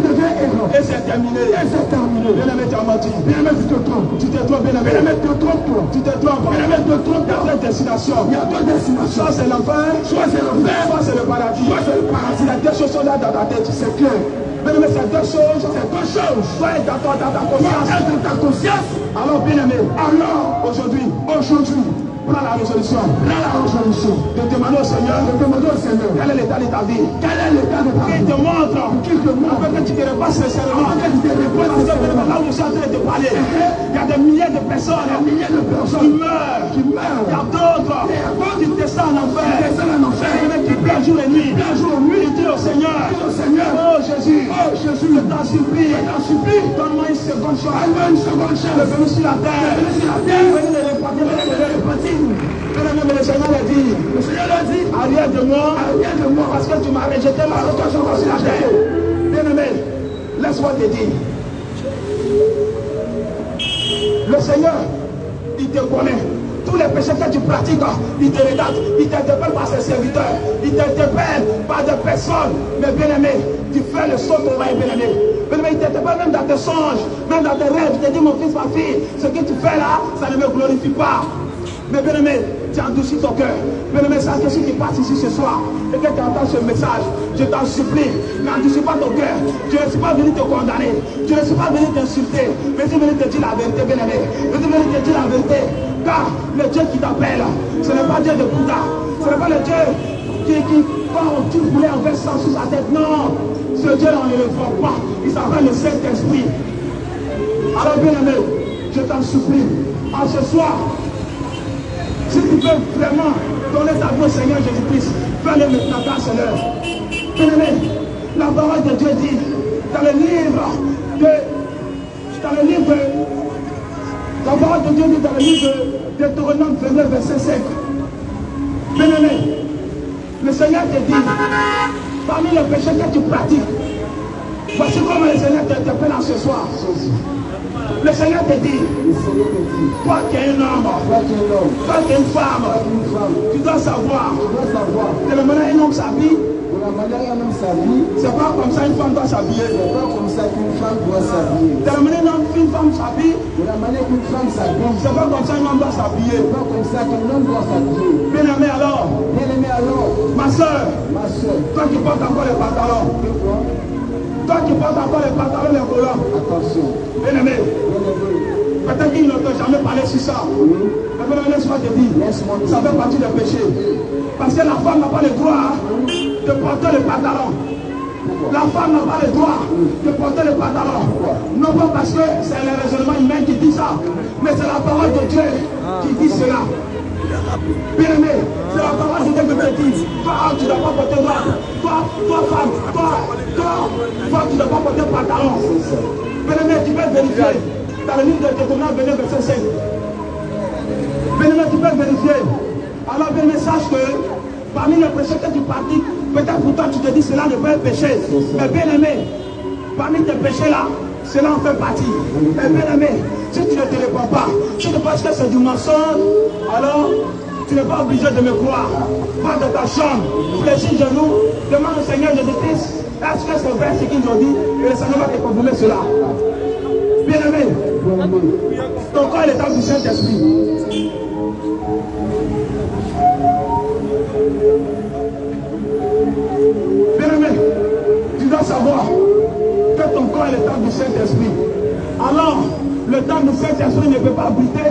Et c'est terminé. Bien-aimé, tu as menti. Tu te trompes, bien-aimé. Tu te trompes. Il y a deux destinations. Soit c'est l'enfer, soit c'est le paradis. Si les deux choses sont là dans ta tête, c'est clair. Bien-aimé, c'est deux choses. Soit dans ta conscience. Alors, bien-aimé, aujourd'hui, prends la résolution. De demander au Seigneur, quel est l'état de ta vie. Qu'il te montre. Afin que tu te repasses sincèrement. Là où je suis en train de te parler, il y a des milliers de personnes qui meurent. Il y a d'autres qui descendent en enfer. Qui pleurent jour et nuit. Il dit au Seigneur, oh Jésus, je t'en supplie, donne-moi une seconde chance. Le venu sur la terre. Venez le répartir. Mais le Seigneur l'a dit, arrière de moi, parce que tu m'as rejeté la seconde chance sur la terre. Bien-aimé, laisse-moi te dire, le Seigneur, il te connaît. Tous les péchés que tu pratiques, il te regarde, il t'interpelle par ses serviteurs, il t'interpelle par des personnes. Mais bien-aimé, tu fais le saut au royaume, bien-aimé. Bien-aimé, il t'interpelle même dans tes songes, même dans tes rêves. Il te dit, mon fils, ma fille, ce que tu fais là, ça ne me glorifie pas. Mais bien-aimé, tu endurcis ton cœur. Bien-aimé, c'est que si tu passes ici ce soir et que tu entends ce message, je t'en supplie, n'endurcis pas ton cœur. Je ne suis pas venu te condamner, je ne suis pas venu t'insulter, mais je suis venu te dire la vérité, bien-aimé. Je suis venu te dire la vérité. Car le Dieu qui t'appelle, ce n'est pas Dieu de Bouddha, ce n'est pas le Dieu qui quand tu voulais envers sang sur sa tête. Non, ce Dieu on ne le voit pas. Il s'appelle le Saint-Esprit. Alors bien-aimé, je t'en supplie, en ce soir, si tu veux vraiment donner ta vie au Seigneur Jésus-Christ, fais-le maintenant dans ce l'heure. Bien-aimé, la parole de Dieu dit dans le livre la parole de Dieu dit dans le livre de Deutéronome 29, verset 5. Bien-aimé, le Seigneur te dit, parmi les péchés que tu pratiques, voici comment le Seigneur t'interpelle en ce soir. Le Seigneur te dit, toi qui es un homme, toi qui es une femme, tu dois savoir que la manière un homme s'habille, c'est pas comme ça une femme doit s'habiller. De la manière dont une femme s'habille, c'est pas comme ça un homme doit s'habiller. Bien-aimé alors, ma soeur, toi qui portes encore les pantalons, les collants, bien-aimé, peut-être qu'il ne t'a jamais parlé sur ça. Mais laisse-moi te dire, ça fait partie des péchés. Parce que la femme n'a pas le droit de porter le pantalon. La femme n'a pas le droit de porter le pantalon. Non pas parce que c'est le raisonnement humain qui dit ça, mais c'est la parole de Dieu qui dit cela. Bien aimé, c'est la parole de Dieu qui te dit, toi tu ne dois pas porter droit. Toi femme, toi tu ne dois pas porter pantalon. Bien aimé, tu peux vérifier dans le livre de Deutéronome 29, verset 5. Bien-aimé, tu peux vérifier. Alors, bien-aimé, sache que parmi les péchés que tu pratiques, peut-être pour toi tu te dis cela n'est pas un péché. Mais bien-aimé, parmi tes péchés là, cela en fait partie. Mais bien-aimé, si tu ne te réponds pas, si tu penses que c'est du mensonge, alors tu n'es pas obligé de me croire. Va dans ta chambre, fléchis le genou, demande au Seigneur Jésus-Christ, est-ce que c'est vrai ce qu'ils ont dit, et le Seigneur va te confirmer cela. Bien-aimé, ton corps est le temple du Saint-Esprit. Bien-aimé, tu dois savoir que ton corps est le temple du Saint-Esprit. Alors, le temple du Saint-Esprit ne peut pas habiter.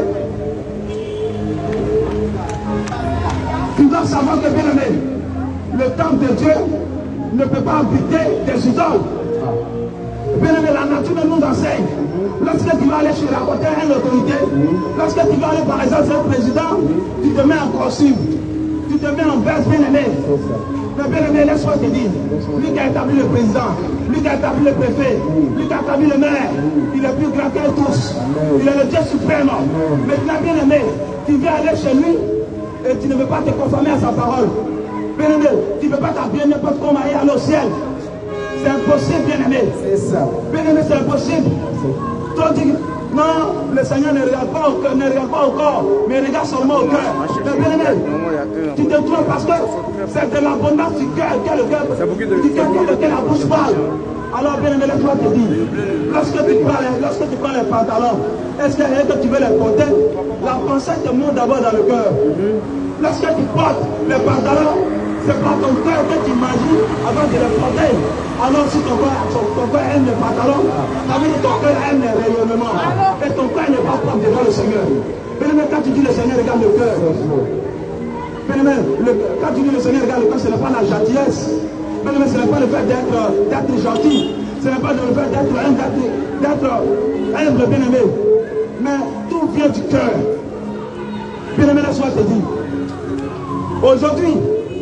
Tu dois savoir que, bien-aimé, le temple de Dieu ne peut pas habiter des idoles. Bien-aimé, la nature nous enseigne. Lorsque tu vas aller chez la côté une autorité, lorsque tu vas aller par exemple chez le président, tu te mets en costume, tu te mets en veste, bien-aimé. Mais bien-aimé, laisse-moi te dire, lui qui a établi le président, lui qui a établi le préfet, lui qui a établi le maire, il est plus grand qu'eux tous. Il est le Dieu suprême. Maintenant, bien-aimé, tu viens aller chez lui et tu ne veux pas te conformer à sa parole. Bien-aimé, tu ne peux pas t'habiller n'importe comment et aller au ciel. C'est impossible, bien-aimé. C'est ça. Bien-aimé, c'est impossible. Toi, tu dis, non, le Seigneur ne regarde pas au cœur, ne regarde pas au corps, mais regarde seulement au cœur. Mais bien-aimé, tu te trompes parce que c'est de l'abondance du cœur que le cœur, que la bouche parle. Alors, bien-aimé, laisse-moi te dire, lorsque tu prends les pantalons, est-ce que tu veux les porter? La pensée te monte d'abord dans le cœur. Lorsque tu portes les pantalons, c'est pas ton cœur que tu imagines avant de les porter. Alors si ton cœur aime les pantalons, ça veut dire que ton cœur aime les rayonnements. Et ton cœur n'est pas propre devant le Seigneur. Bien-aimé, quand tu dis le Seigneur regarde le cœur. Bien-aimé, quand tu dis le Seigneur regarde le cœur, ce n'est pas la gentillesse. Bien-aimé, ce n'est pas le fait d'être gentil. Ce n'est pas le fait d'être humble, bien-aimé. Mais tout vient du cœur. Bien-aimé, laisse-moi te dire. Aujourd'hui,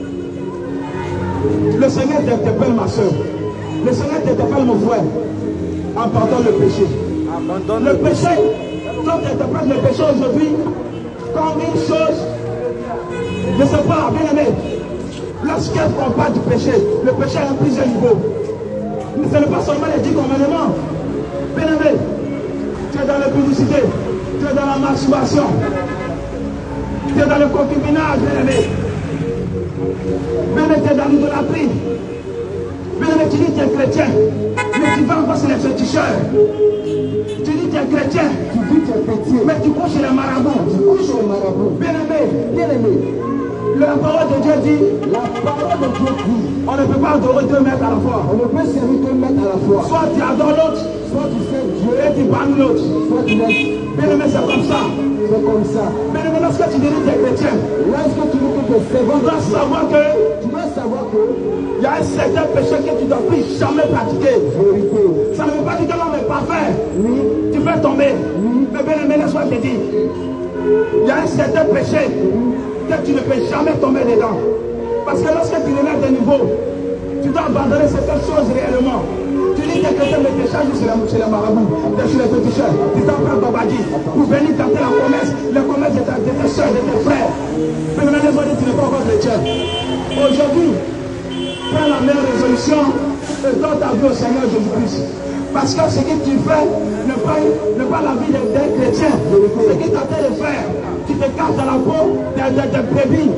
le Seigneur t'interpelle, ma soeur. Le Seigneur t'interpelle, mon frère, en pardonnant le péché. Le péché, quand tu interprètes le péché aujourd'hui comme une chose, je ne sais pas, bien aimé, lorsqu'elle prend pas du péché, le péché a plusieurs niveaux. Ce n'est pas seulement les 10 commandements. Bien aimé, tu es dans la publicité, tu es dans la masturbation, tu es dans le concubinage, bien aimé. Bien aimé, tu es dans l'idolâtrie. Bien aimé, tu dis que tu es chrétien, mais tu vas encore chez les féticheurs. Tu dis que tu es chrétien, mais tu couches chez les marabouts. Bien aimé, la parole de Dieu dit, on ne peut pas adorer 2 maîtres à la fois. On ne peut servir 2 maîtres à la fois. Soit tu adores l'autre, soit tu fais Dieu et tu bannis l'autre. Bien aimé, c'est comme ça. C'est comme ça. Bien aimé, lorsque tu dis que tu es chrétien, lorsque tu dis que tu es servant, tu dois savoir que il y a un certain péché que tu ne dois plus jamais pratiquer. Ça ne veut pas dire que l'homme est parfait. Tu fais tomber. Mais bien aimé, laisse-moi te dire, il y a un certain péché que tu ne peux jamais tomber dedans. Parce que lorsque tu relèves de niveau, tu dois abandonner certaines choses réellement. Tu dis que quelqu'un met tes charges chez les marabouts, chez les féticheurs, tu t'en prends Babadi pour venir tenter la promesse, les promesses de tes soeurs, de tes frères. Mais le laisse-moi dire, tu n'es pas encore chrétien. Aujourd'hui, prends la meilleure résolution et donne ta vie au Seigneur Jésus-Christ. Parce que ce que tu fais n'est pas la vie d'un chrétien. Ce que tu es en train de faire, tu te casses dans la peau des brebis.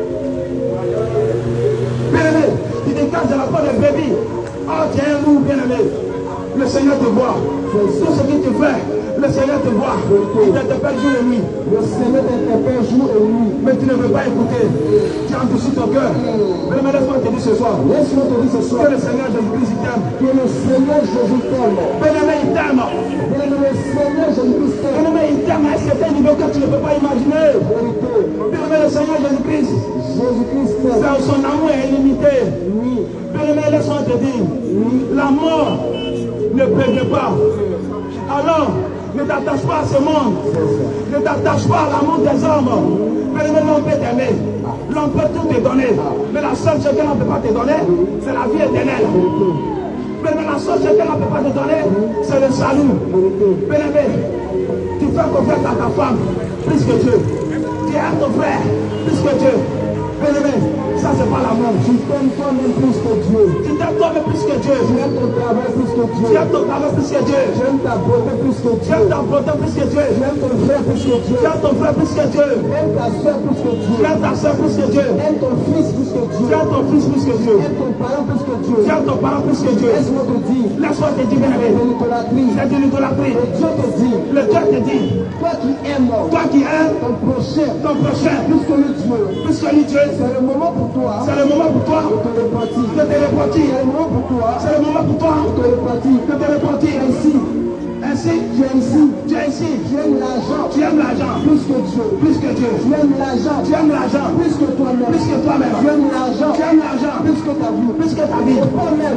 Bien-aimé, tu te casses dans la peau des brebis. Oh, tu es un loup, bien-aimé. Le Seigneur te voit. Tout ce que tu fais, le Seigneur te voit. Il t'interpelle jour et nuit. Le Seigneur t'interpelle jour et nuit. Mais tu ne veux pas écouter. Tu as endurci ton cœur. Mais laisse-moi te dire ce soir. Laisse-moi te dire ce soir. Que le Seigneur Jésus-Christ t'aime. Que le Seigneur Jésus t'aime. Bien-aimé, il t'aime. Bien-aimé, le Seigneur Jésus-Christ t'aime. Bien-aimé, il t'aime à un certain niveau que tu ne peux pas imaginer. Bien-aimé, le Seigneur Jésus-Christ. Jésus-Christ t'aime. Son amour est illimité. Oui. Bien-aimé, laisse-moi te dire. La mort ne prévient pas. Alors, ne t'attache pas à ce monde. Ne t'attache pas à l'amour des hommes. Mais l'homme peut t'aimer. L'homme peut tout te donner. Mais la seule chose que l'on ne peut pas te donner, c'est la vie éternelle. Mais la seule chose que l'on ne peut pas te donner, c'est le salut. Bien-aimé, tu fais confiance à ta femme plus que Dieu. Tu aimes ton frère plus que Dieu. Bien-aimé, ça c'est pas l'amour. Tu t'aimes toi-même plus que Dieu. Tu t'aimes toi-même plus que Dieu. Tu aimes ton travail plus que Dieu. Tu aimes ton travail plus que Dieu. Tu aimes ta beauté plus que Dieu. Tu aimes ta beauté plus que Dieu. Tu aimes ton frère plus que Dieu. Tu aimes ton frère plus que Dieu. Tu aimes ta soeur plus que Dieu. Tu aimes ta soeur plus que Dieu. Tu aimes ton fils plus que Dieu. Tu aimes ton fils plus que Dieu. Tu aimes ton parent plus que Dieu. Tu aimes ton parent plus que Dieu. Laisse-moi te dire. Laisse-moi te dire, bien-aimé. C'est de l'idolâtrie. Le Dieu te dit. Le Dieu te dit. Toi qui aimes. Toi qui aimes. Ton prochain. Ton prochain. Plus que le Dieu. Plus que le Dieu. C'est le moment pour toi. C'est le moment pour toi. De te repentir. De te repentir. C'est le moment pour toi. C'est le moment pour toi. De te repentir. De te repentir. Ainsi. Ainsi. Tu es ici. Tu es ici. Tu aimes l'argent. Tu aimes l'argent. Plus que Dieu. Plus que Dieu. Tu aimes l'argent. Tu aimes l'argent. Plus que toi-même. Plus que toi-même. Tu aimes l'argent. Tu aimes l'argent. Plus que ta vie. Plus que ta vie. Au point même.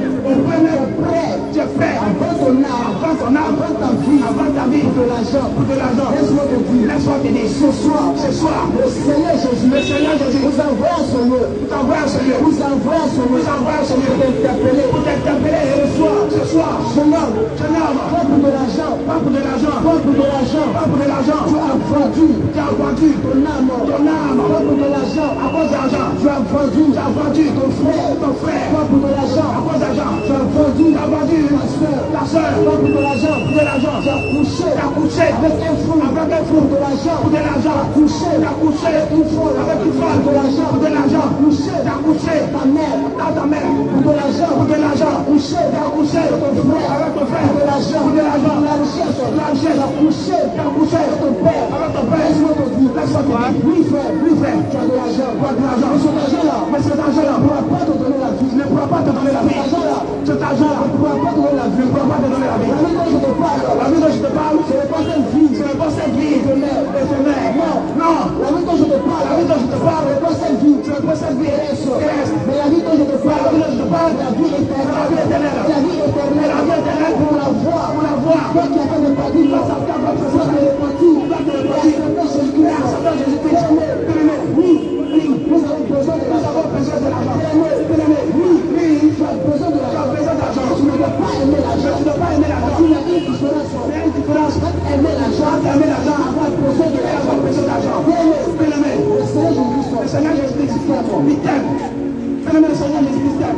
Tu es prêt. Avant ton âme. Avant ton âme. Avant ta vie. Avant ta vie. Pour de l'argent. Pour de l'argent. Laisse-moi te dire. Laisse-moi te dire. Ce soir. Ce soir. Le Seigneur Jésus. Le Seigneur Jésus. Vous envoie à ce lieu. Vous envoie à ce lieu. Vous envoie à ce lieu. Vous envoie à ce lieu. Pour t'interpeller. Pour t'interpeller. Ce soir. Ce soir. Jeune homme. Jeune homme. Pas pour de l'argent. Pas pour de l'argent. Pas pour de l'argent. Pas pour de l'argent. Tu as vendu. Tu as vendu. Ton âme. Ton âme. Pas pour de l'argent. À cause d'argent. Tu as vendu. Tu as vendu. Ton frère. Ton frère. Pas pour de l'argent. À cause d'argent. Tu as vendu. Tu as vendu. Ta soeur. Ta soeur. Pas pour de l'argent. Pour de l'argent. Tu as couché. Tu as couché. Avec un fou. Avec un fou. Pour de l'argent. Pour de l'argent. Tu as couché. Tu as couché. Une folle. Avec une folle. Pour de l'argent. Pour de l'argent. Couché. Tu as couché. Ta mère. À ta mère. Pour de l'argent. Pour de l'argent. Couché. Tu as couché. Ton frère. Avec ton frère. Pour de l'argent. Pour de l'argent. La recherche. La recherche. Tu as couché. Tu as couché. Avec ton père. Avec ton père. Laisse-moi te dire. Laisse-moi te dire. Oui frère. Oui frère. Tu as de l'argent. Tu as de l'argent. Mais cet argent-là. Mais cet argent-là. Ne pourra pas te donner la vie. Ne pourra pas te donner la vie. Cet argent-là. Cet argent-là. Ne pourra pas te donner la vie. Ne pourra pas te donner la vie. La vie dont je te parle. La vie dont je te parle. Ce n'est pas cette vie. Ce n'est pas cette vie. Éphémère. Non. Non. La vie dont je te parle. La vie dont je te parle. Ce n'est pas cette vie. Ce n'est pas cette vie. Mais la vie dont je te parle. La vie dont je te parle. La vie éternelle. La vie éternelle. La vie éternelle. La vie éternelle. Pour la voir. Pour la voir. Toi qui as fait le paradis. Toi qui as fait le paradis. Toi qui as fait le paradis. Jésus-Christ. Oui. Oui. Nous avons besoin de l'argent. Oui. Oui. Tu as besoin de l'argent. Tu ne dois pas aimer l'argent. Tu ne dois pas aimer l'argent. Il y a une différence. Il y a une différence. Aimer l'argent. Aimer l'argent. Avoir besoin de l'argent. Avoir besoin d'argent. Bien-aimé. Le Seigneur Jésus-Christ t'aime. Il t'aime. Bien-aimé, le Seigneur Jésus-Christ t'aime.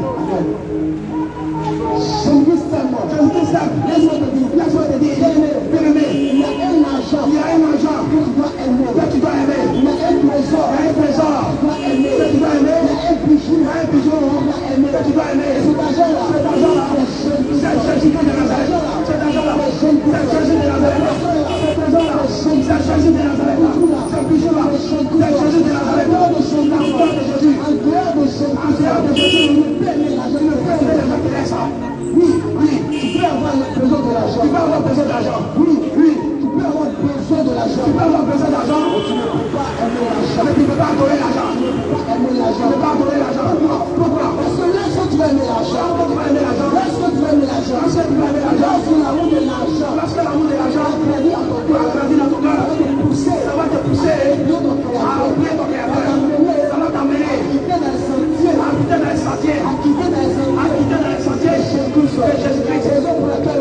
Jésus-Christ t'aime. Jésus-Christ t'aime. Laisse-moi te dire. Laisse-moi te dire. Bien-aimé. Il y a un argent. Il y a un argent que tu dois aimer. Que tu dois aimer. Il y a un trésor. Il y a un trésor. Tu dois aimer. Que tu dois aimer. Il y a un bijou. Il y a un bijou. Tu dois aimer. Que tu dois aimer. Cet argent-là. Cet argent-là. C'est Jésus de Nazareth. Cet argent-là. C'est Jésus de Nazareth. Cet argent-là. C'est Jésus de Nazareth. Ce bijou-là. C'est Jésus de Nazareth. La gloire de Jésus. En dehors de Jésus. En dehors de Jésus. Il ne peut aimer l'argent. Il ne peut aimer l'argent. Oui, oui. Tu peux avoir besoin de l'argent. Tu peux avoir besoin d'argent. Oui, oui. Tu peux avoir besoin de l'argent. Tu peux avoir besoin d'argent. Tu ne peux pas aimer l'argent. Mais tu ne peux pas adorer l'argent. Tu ne peux pas aimer l'argent. Tu ne peux pas adorer l'argent. Pourquoi? Parce que lorsque tu vas aimer l'argent, lorsque tu vas aimer l'argent, lorsque tu vas aimer l'argent, lorsque tu vas aimer l'argent, lorsque l'amour de l'argent, lorsque l'amour de l'argent a grandi dans ton cœur, ça va te pousser, ça va te pousser à oublier ton créateur. Ça va t'amener à quitter dans les sentiers, à quitter dans les sentiers, à quitter dans les sentiers de Jésus-Christ. Raison pour laquelle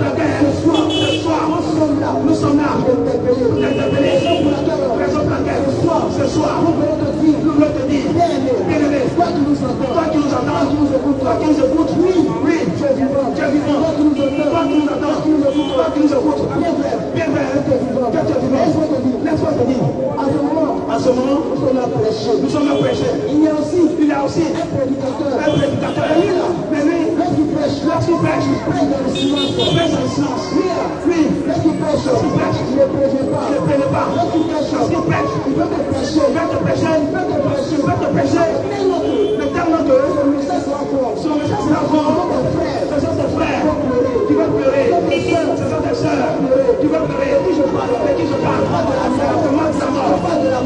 ce soir, nous sommes là pour t'interpeller. Raison pour laquelle ce soir, nous voulons te dire, bien-aimé, toi qui nous entends, toi qui nous écoutes, oui, tu es vivant, toi qui nous entends, toi qui nous écoutes, bien vrai, tu es vivant. Laisse-moi te dire, à ce moment, nous sommes là prêcher. Il y a aussi un prédicateur. Mais lui, lorsqu'il prêche, il prêche dans le silence. Oui, lorsqu'il prêche, il ne prêche pas. Lorsqu'il prêche, il veut te prêcher. Mais tellement que son message sera fort. Ce sont tes frères qui vont pleurer. Ce sont tes soeurs qui vont pleurer. De qui je parle? Pas de la mort. Pas de la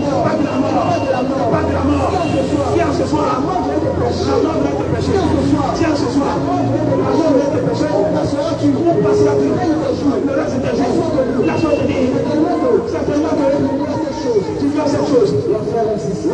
mort. Viens ce soir. La mort vient te prêcher. Viens ce soir. La mort vient te prêcher. Passeras-tu. Le reste de tes jours. La chose de dire. Certainement que tu fais cette chose. Mon frère insiste.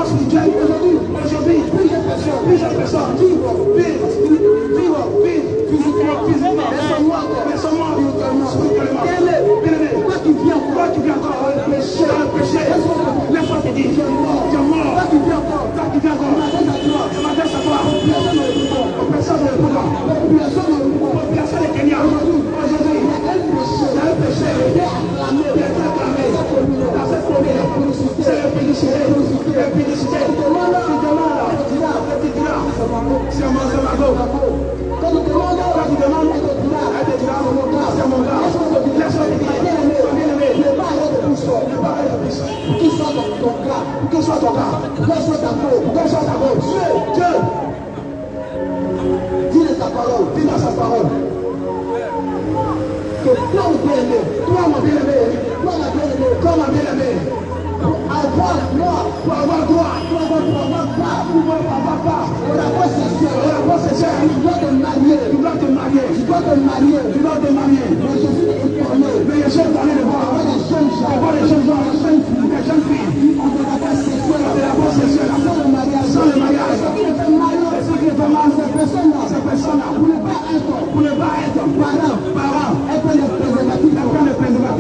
spirituelle. Aujourd'hui, plusieurs personnes vivent physiquement, mais sont morts spirituellement. Bien-aimé, toi qui viens encore dans le péché, laisse-moi te dire, tu es mort. Toi qui viens encore, je m'adresse à toi. Personne ne le pourra. Population de Kenya. Aujourd'hui, il y a un péché qui est acclamé dans cette commune. C'est l'impudicité. Tu demandes, c'est mon zémago. Quand tu demandes, elle te dira, c'est mon gars. Laisse-moi te dire, bien-aimé, ne pas arrêter de plus fort. Qu'il soit ton cas, quel soit ta peau, Dieu. Dis dans sa parole. Que toi, mon bien-aimé, toi, ma bien-aimée, pour avoir gloire, pour avoir part, pour avoir sexuel, tu dois te marier. Mais je suis allé de voir les jeunes gens, les jeunes filles, on te rappelle sexuel, sans le mariage, ce qui ne fait mal, ces personnes-là, pour ne pas être parents, elles prennent les préservatifs, elles prennent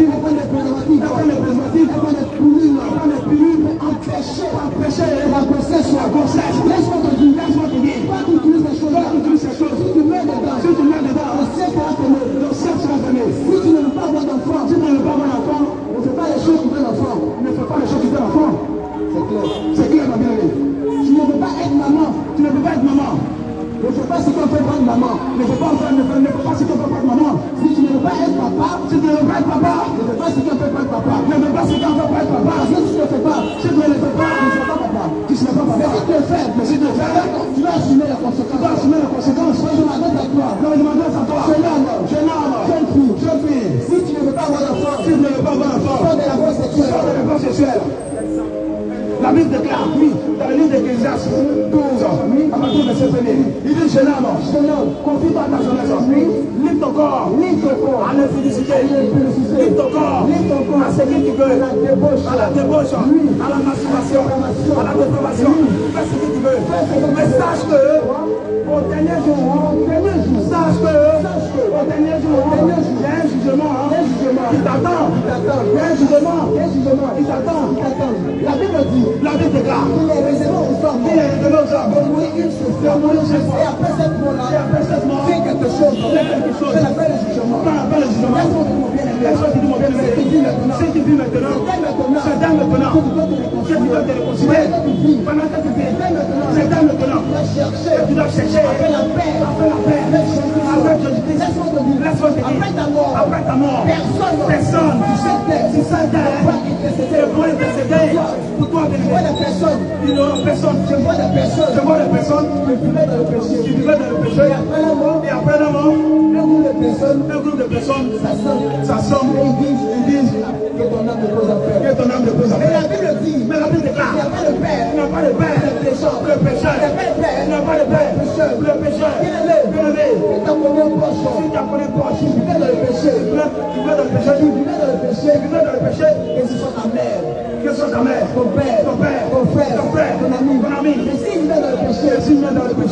les pilules pour empêcher la grossesse. Laisse-moi te dire, toi qui utilises ces choses, si tu mets dedans, le ciel sera fermé. Si tu ne veux pas avoir d'enfant, ne fais pas les choses qui donnent l'enfant. C'est clair, ma bien-aimée. Tu ne peux pas être maman. Ne fais pas ce qu'on fait prendre maman. Ne fais pas ce qu'on fait prendre maman. Si tu ne veux pas être papa, ne fais pas ce qu'on fait prendre papa. Parce que si tu ne le fais pas, tu ne seras pas papa. Mais si tu le fais, tu vas assumer la conséquence. Je m'adresse à toi. Jeune fille. Si tu ne veux pas avoir d'enfant, sors de la voie sexuelle. La Bible déclare, dans le livre d'Ecclésiaste 12, à partir de cette année, il dit, jeune homme, confie-toi à ta jeunesse, livre ton corps à l'infidélité, livre ton corps à ce que tu veux, à la débauche, à la masturbation, à la dépravation, fais ce que tu veux. Mais sache que, au dernier jour, il y a un jugement qui t'attend. La Bible déclare qu'il est réservé aux hommes de mourir une seule fois. Et après cette mort, fait quelque chose. C'est l'appel le jugement. Laisse-moi te dire, si tu vis maintenant, c'est dès maintenant que tu dois te réconcilier. Pendant que tu vis, c'est dès maintenant que tu dois chercher après la paix, après justice. Laisse-moi te dire, après ta mort, personne du Satan ne pourra intercéder pour toi. Je vois des personnes, je vois des personnes qui vivaient dans le péché, et après la mort, un groupe de personnes s'assemblent et ils disent que ton âme ne pose à faire. Mais la Bible déclare, il n'y a pas de père, le pécheur, il n'y a pas de père, le pécheur. Si ta première poche, tu vivais dans le péché, et ce soit ta mère. Que soit ta mère, ton père, ton ami. Mais s'il vient dans le péché, il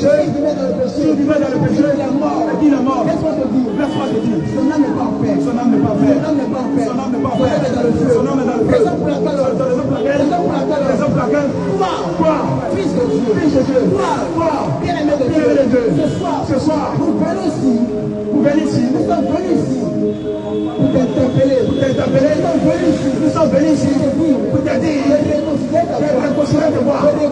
est mort. Laisse-moi te dire, son âme n'est pas en paix. Son âme n'est pas en paix. Son âme est dans le feu. Raison pour laquelle, toi, fils de Dieu, toi, bien-aimé de Dieu, ce soir, vous venez ici, nous sommes venus ici. Pour t'interpeller, nous sommes venus ici pour te dire, de reconsidérer de voir, de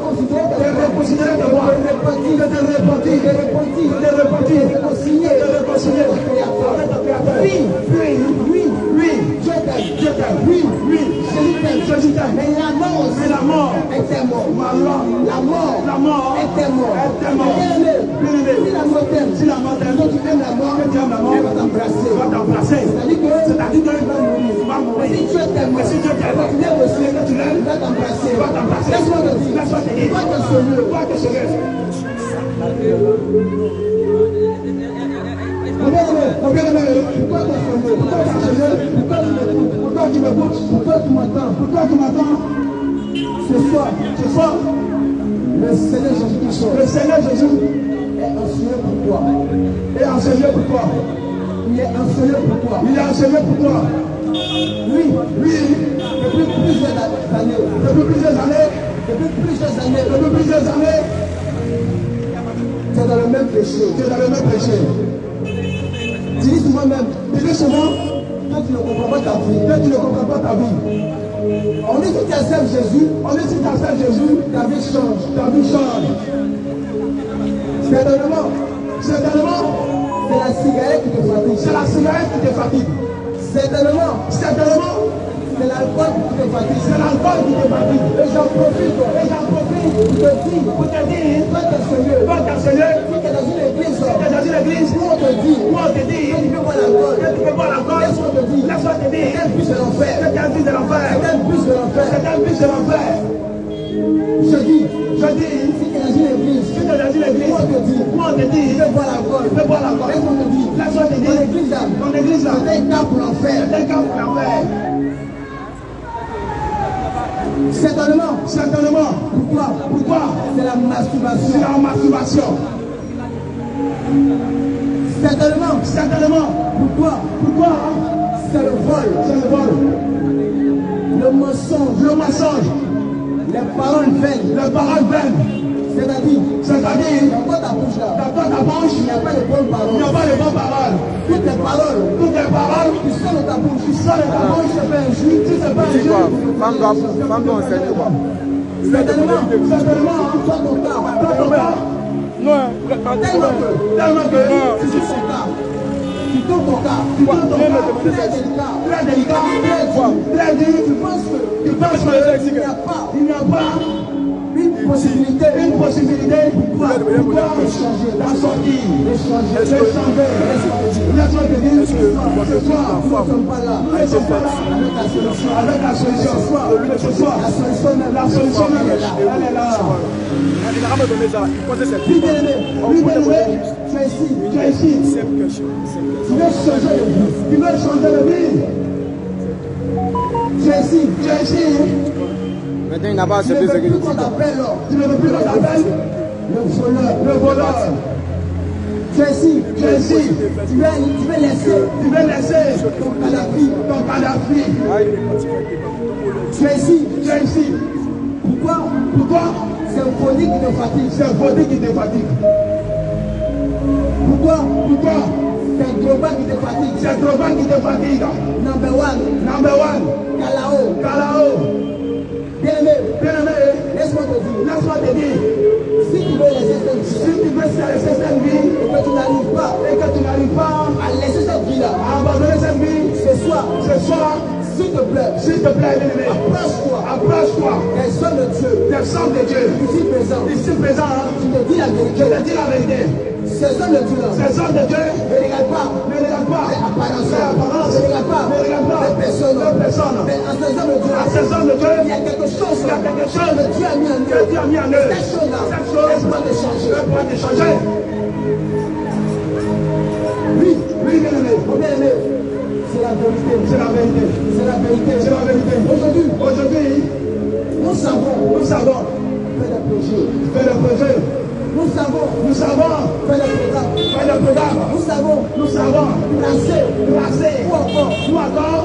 repentir, de réconcilier avec ton Créateur. Oui, Dieu t'aime, Jésus t'aime, mais la mort était mort. La mort était mort. Si la mort t'aime, quand tu aimes la mort, elle va t'embrasser. C'est-à-dire que tu vas mourir. Si Dieu t'aime, quand tu l'aimes, il va t'embrasser. Laisse-moi te dire, toi que ce rêve. Pourquoi tu m'entends? Ce soir, Le Seigneur Jésus-Christ. Le Seigneur Jésus est enseigné pour toi. Et enseigné pour toi. Il est enseigné pour toi. Il est enseigné pour toi. Oui. Oui. Depuis plusieurs années. Depuis plusieurs années. Depuis plusieurs années. Depuis plusieurs années. Tu es dans le même péché. Tu es dans le même péché. Tu dis souvent même. Tu dis souvent. Toi tu ne comprends pas ta vie. Toi tu ne comprends pas ta vie. On dit si tu acceptes Jésus. On dit si tu acceptes Jésus. Ta vie change. Ta vie change. Certainement. Certainement. C'est la cigarette qui te fatigue. C'est la cigarette qui te fatigue. Certainement. Certainement. C'est l'alcool qui te fatigue. C'est l'alcool qui te fatigue. Et j'en profite. Et j'en profite. Pour te dire. Pour te dire. Toi t'es sérieux. Toi t'es sérieux. Si tu es dans une église. Si tu es dans une église. Où on te dit. Où on te dit. Que tu peux boire l'alcool. Que tu peux boire l'alcool. Laisse-moi te dire. Laisse-moi te dire. C'est un bus de l'enfer. C'est un bus de l'enfer. C'est un bus de l'enfer. C'est un bus de l'enfer. Je dis. Je dis. Si tu es dans une église. Si tu es dans une église. Où on te dit. Où on te dit. Tu peux boire l'alcool. Tu peux boire l'alcool. Laisse-moi te dire. Laisse-moi te dire. Ton église là. Ton église là. C'est un cas pour l'enfer. C'est un cas pour l'enfer. Certainement. Certainement. Pourquoi? Pourquoi? C'est la masturbation. C'est la masturbation. Certainement. Certainement. Pourquoi? Pourquoi? C'est le vol. C'est le vol. Le mensonge. Le mensonge. Les paroles vaines. Les paroles vaines. C'est-à-dire. C'est-à-dire. Dans ta bouche là. Dans ta bouche. Il n'y a pas de bonnes Il paroles. n'y a pas de bonnes paroles. Toutes les paroles. Toutes les paroles. Tu sors de ta bouche. Tu sors de ta bouche. Tu fais un jus. Tu fais pas un jus. Femme doit enseigner quoi? Certainement. Certainement. Toi ton cas. Toi ton cas. Non, Tellement que. Tu tournes ton cas. Tu tournes ton cas. Tu tournes ton cas. Très délicat. Très délicat. Très dur. Tu penses que. Tu penses Il n'y a pas. il n'y a pas Une possibilité. une possibilité Pourquoi changer. d'en sortir. Changer. De changer. Laisse-moi te dire, ce soir, Nous ne sommes pas là. nous ne sommes pas là Avec la solution. avec la solution. Ce soir, La solution même. la solution même, elle est là. Il n'a pas donné ça. Il posait cette Oui, bien-aimé. Oui, bien-aimé, Tu es ici. tu es ici. simple question. Tu veux changer de vie. Tu veux changer de vie. Tu es ici. Tu es ici. Maintenant, il n'a pas Tu ne accepté ce veux qu'il plus dit. qu'on t'appelle l'or. Tu ne veux plus qu'on t'appelle Le voleur. le voleur. Tu es ici. Tu es ici. Tu veux laisser Tu veux laisser ton Kadhafi. ton Kadhafi. Tu es ici. Tu es ici. Pourquoi? Pourquoi? C'est un folie qui te fatigue. C'est un body qui te fatigue. Pourquoi? Pourquoi? C'est un global qui te fatigue. C'est un global qui te fatigue. Number one. Number one, Kalao. Kalao. Bien-aimé. Bien-aimé, Laisse-moi te dire. laisse-moi te dire, Si tu veux laisser cette vie. si tu veux laisser cette vie Et que tu n'arrives pas et que tu n'arrives pas à laisser cette vie-là. à abandonner cette vie, Ce soir. ce soir, S'il te plaît. s'il te plaît, bien-aimé, Approche-toi. approche-toi Des hommes de Dieu. des hommes de Dieu. Ici présent. Ici présent, Tu te dis la je vérité. te dis la vérité. Ces hommes de Dieu là. Ces hommes de Dieu Ne regarde pas. ne regardent pas Les apparences. les apparences, Ne regarde pas. ne regardent pas Les personnes. les personnes. Mais à ces hommes de Dieu. À ces hommes de Dieu, Il y a quelque chose. il y a quelque chose que Dieu a mis en que eux. Dieu a mis en eux. Cette chose-là. Cette chose, Elle doit te changer. elle doit te changer. Oui. Oui, bien-aimé, Mon bien-aimé. C'est la vérité. c'est la vérité. C'est la vérité. C'est la vérité. Aujourd'hui, Nous savons. Faire des projets. faire le projet. Nous savons. Faire le programme. Nous savons. Placer. Ou encore.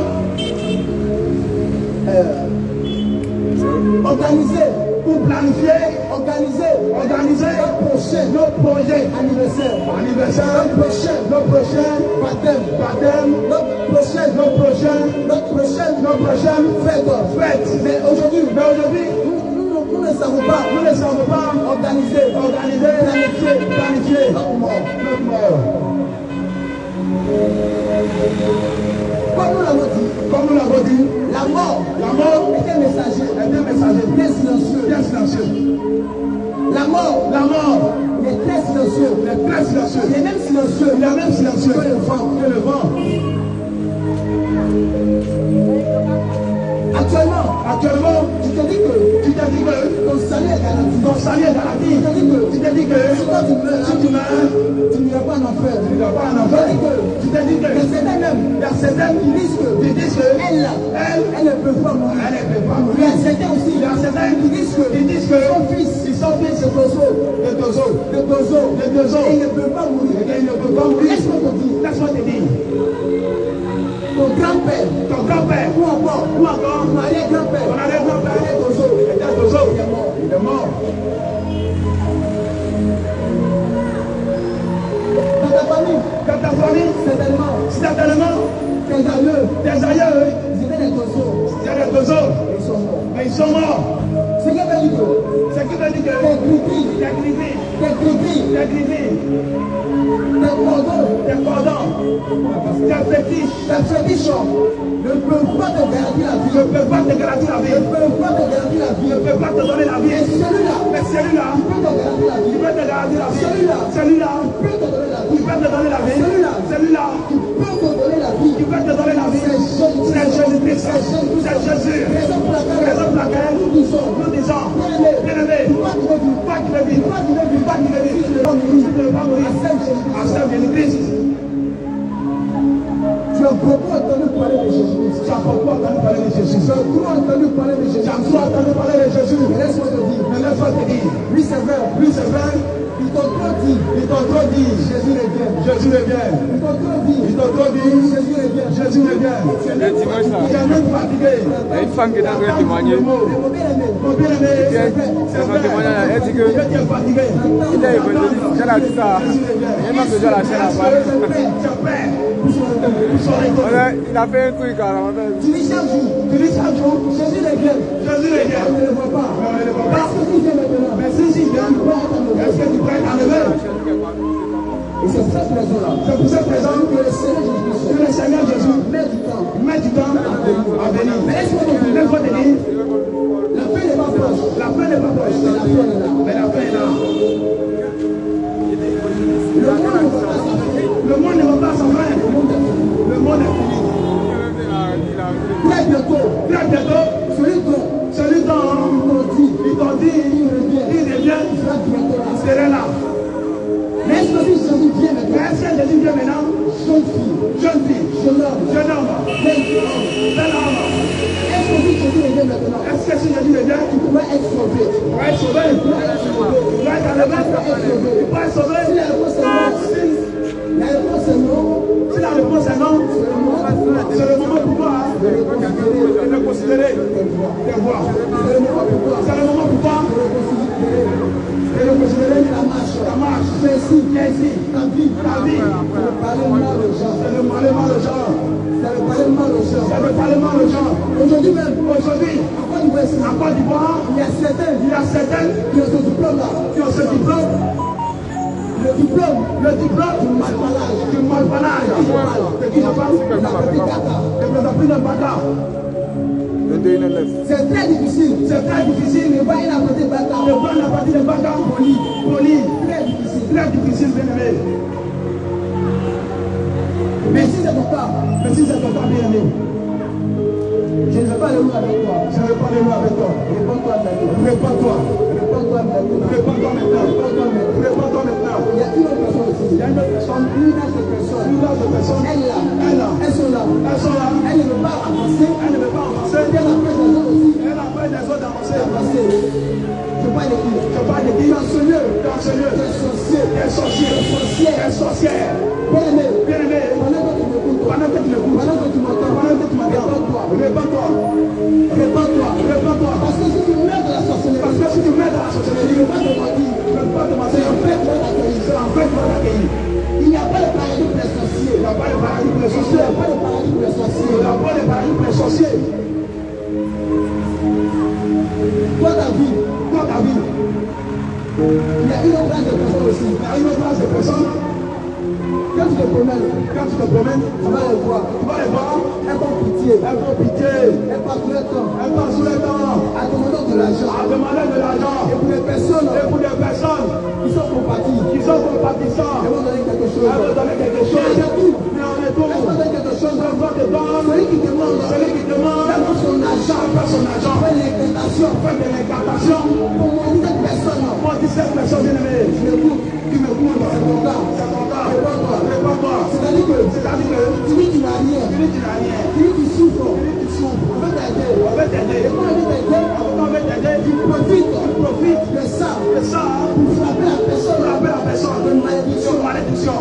Organiser. Pour planifier, Organiser. organiser nos projets. Anniversaire. Anniversaire, Nos prochains. baptême, Nos prochaines fêtes. Mais aujourd'hui, nous ne savons pas. nous ne savons pas Organiser. planifier Notre mort. notre mort. Comme nous l'avons dit, La mort est un messager. est un messager Bien silencieux. bien silencieux. La mort est très silencieux. est très silencieux. Il est même silencieux. Il est même silencieux Que le vent. que le vent. Actuellement, Tu te dis que tu t'es dit que ton salut est garanti. ton salut est garanti. Tu t'es dit que Si toi tu meurs, si tu meurs, tu n'iras pas en enfer. tu n'as pas un enfant. Tu t'es dit que Mais certains même, il y a certaines ils disent que qui disent que elle là, elle elle ne peut pas mourir. ne peut pas Il y mourir. a certains aussi, Il y a certains qui disent que qui disent que son fils, sortent de ce dozo. Le dozo. Et il ne peut pas mourir. Laisse-moi te dire. Ton grand-père. Ou encore. Ton arrière-grand-père. Il est mort. Dans ta famille, certainement, tes aïeux, ils étaient des dozos. Mais ils sont morts. Ce qui veut dire que tes cordons, tes fétiches ne peuvent pas te garantir la vie. Ne peuvent pas te donner la vie. Et celui-là, il peut te garantir la vie. Celui-là, il peut te donner la vie. Celui-là, il peut te donner la vie. C'est Jésus-Christ. C'est Jésus. Raison pour laquelle nous disons, bien-aimé, pas qu'il ne vit, tu ne vas mourir à seul Jésus-Christ. Tu as beaucoup entendu parler de Jésus. Tu as beaucoup entendu parler de Jésus. Mais laisse-moi te dire. Lui c'est vrai. Ils t'ont trop dit. Jésus revient. Ils t'ont trop dit. Jésus revient. Le dimanche là, Tu es même fatigué. il y a une femme qui est en train de témoigner. Mon bien-aimé, C'est son témoignage. Elle dit que tu es fatigué. il est évangéliste. Elle a dit ça. Il y a un homme de Dieu à la chaîne là-bas. Il a fait un truc à la main. Tu dis chaque jour, Jésus revient. On ne le voit pas. Parce que s'il vient maintenant, est-ce que tu peux être enlevé? Et c'est pour cette raison-là. Que le Seigneur Jésus met du temps à venir. Mais laisse-moi te dire, la fin n'est pas proche. Mais la fin est là. Le monde ne va pas s'en faire. Le monde est fini. Très bientôt, celui dont il t'ont dit, il revient, il sera là. Mais est-ce que Jésus vient maintenant? Jeune fille, jeune homme, jeune homme. Est-ce que si Jésus revient maintenant? Tu pourras être sauvé. Tu pourras être sauvé. Si la réponse est non, c'est le moment pour toi de reconsidérer tes voies. C'est le moment pour toi de reconsidérer ta marche. Merci, ta vie. C'est le parler mal aux gens. Aujourd'hui même, en Côte d'Ivoire, il y a certains qui ont ce diplôme-là. Le diplôme du malpalage. De qui je parle? De Bata. C'est très difficile. De voir une apprenti de Bata. Poli. Très difficile, bien-aimé. Mais si c'est ton cas, bien-aimé, je ne vais pas aller où avec toi. Réponds-toi maintenant. Il y a une autre personne aussi. Une autre personne. Elles sont là. Elles ne veulent pas avancer. Elles empêchent les autres d'avancer. Je parle de qui? Chancelier. Des sorcières. Bien-aimé. Pendant que tu m'écoutes. Réponds-toi. Parce que si tu mets de la sorcellerie, il ne va pas te mentir. C'est en fait pour l'accueillir. Il n'y a pas de paradis pour les sorciers. Il n'y a pas de paradis pour les sorciers. Toi, ta vie. Il y a une autre classe de personnes aussi. Quand tu te promènes, tu vas les voir. Elles font pitié. Elles passent sous le temps. À demander de l'argent. Et pour les personnes qui sont compatissants, elles vont donner quelque chose. Mais en tout, elles vont donner quelque chose. Celui qui demande, donne son argent. Fait des incantations. Pour moi, cette personne, tu m'écoutes, c'est ton cas. Réponds-toi. C'est-à-dire que tu dis que tu n'as rien. Tu dis que tu souffres. On veut t'aider. Et quand on veut t'aider, tu profites de ça. pour frapper la personne de malédiction.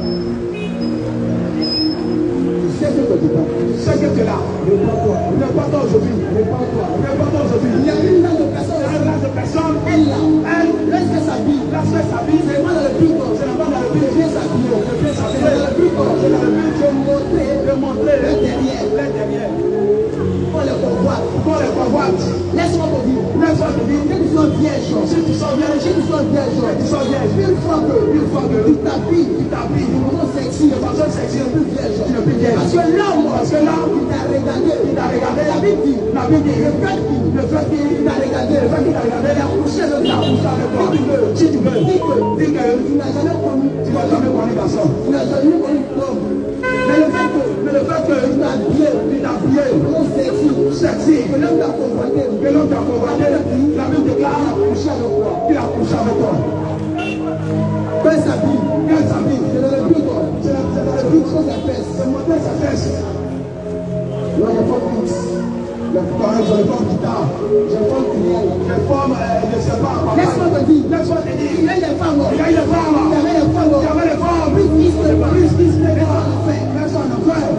Tu sais que tu es là. Réponds-toi aujourd'hui. Il y a une race de personnes. Elle laisse sa vie. C'est pas dans le but. C'est pas dans le but de bien s'habiller. C'est dans le but de montrer le derrière. Pour les convoite. Laisse-moi te dire. Que tu sois vierge. Si tu sois vierge. Une fois que tu t'habilles de façon sexy, tu ne plus vierge. Parce que l'homme qui t'a regardé, la Bible dit, le fait qu'il t'a regardé, il a couché avec toi. Si tu veux, dis que tu n'as jamais connu garçon. Tu n'as jamais connu l'homme. Mais le fait que tu t'as habillé, sexy, que l'homme t'a convoité, la Bible déclare qu'il a couché avec toi. Quand il s'habille, c'est dans le but, c'est dans le but sur sa fesse. C'est montrer sa fesse. Là, il y a pas de mix. Les formes guitare, les formes, je ne sais pas. Laisse-moi te dire, il y a des femmes. Il y avait des femmes. Plus personne n'a fait.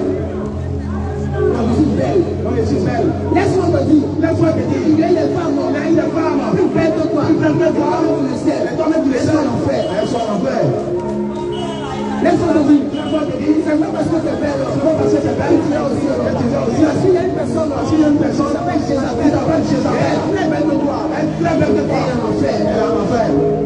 Je suis belle. Laisse-moi te dire, il y a des femmes. Plus belles que toi. Et toi-même tu les sais. Elles sont en enfer. Laisse-moi te dire, c'est pas parce que tu es belle, tu es aussi. S'il y a une personne, qui s'appelle Jézabel, elle est belle de toi. Elle est en enfer.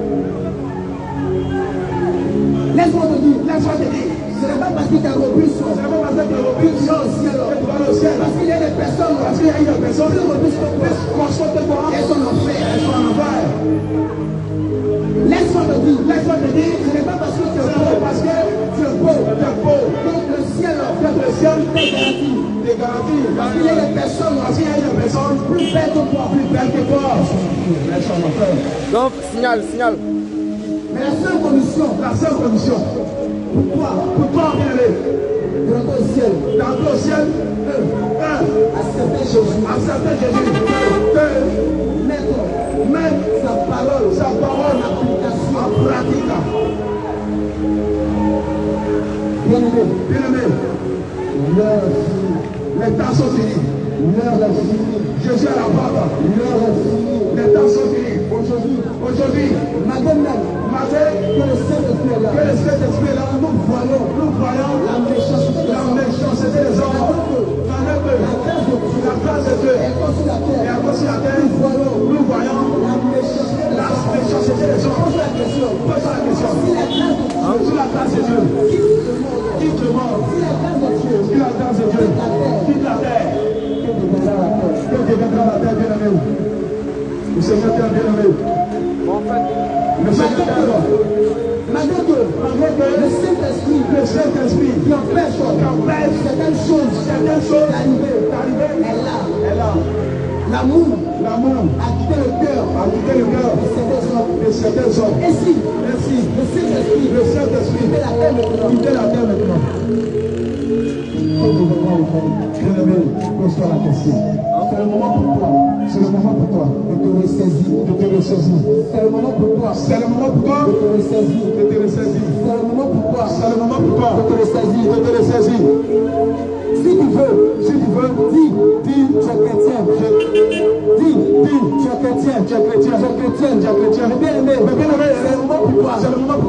Laisse-moi te dire, ce n'est pas parce que tu as robuste, tu vas au ciel. Parce qu'il y a des personnes, plus robustes que toi, elles sont en enfer. Laisse-moi te dire, ce n'est pas parce que tu es beau, donc le ciel t'est garanti. Parce qu'il y a des personnes, plus belles que toi, elles sont en enfer. Donc, signal. Mais la seule condition, pour toi, bien-aimé, d'entrer au ciel, accepter Jésus, mettre sa parole en pratique. Bien-aimé, les temps sont finis. Jésus à la porte. Les temps sont finis. Aujourd'hui, que le Saint-Esprit est là, nous voyons la méchanceté des hommes. La grâce de Dieu est encore sur la terre. Nous voyons la méchanceté des hommes. Pose la question. Sur la grâce de Dieu, quitte le monde. Sur la grâce de Dieu, quitte la terre. Que deviendra la terre, bien-aimé? Le Seigneur est bien-aimé. Malgré que le Saint-Esprit qui empêche certaines choses d'arriver est là. L'amour a quitté le cœur de certains hommes. Et si le Saint-Esprit quittait la terre maintenant, bien-aimé, pose-toi la question. C'est le moment pour toi de te ressaisir. C'est le moment pour toi de te ressaisir. C'est le moment pour toi de te ressaisir. Si tu veux, dis, tu es chrétien. Dis, tu es chrétien. Mais bien aimé, c'est le moment pour toi.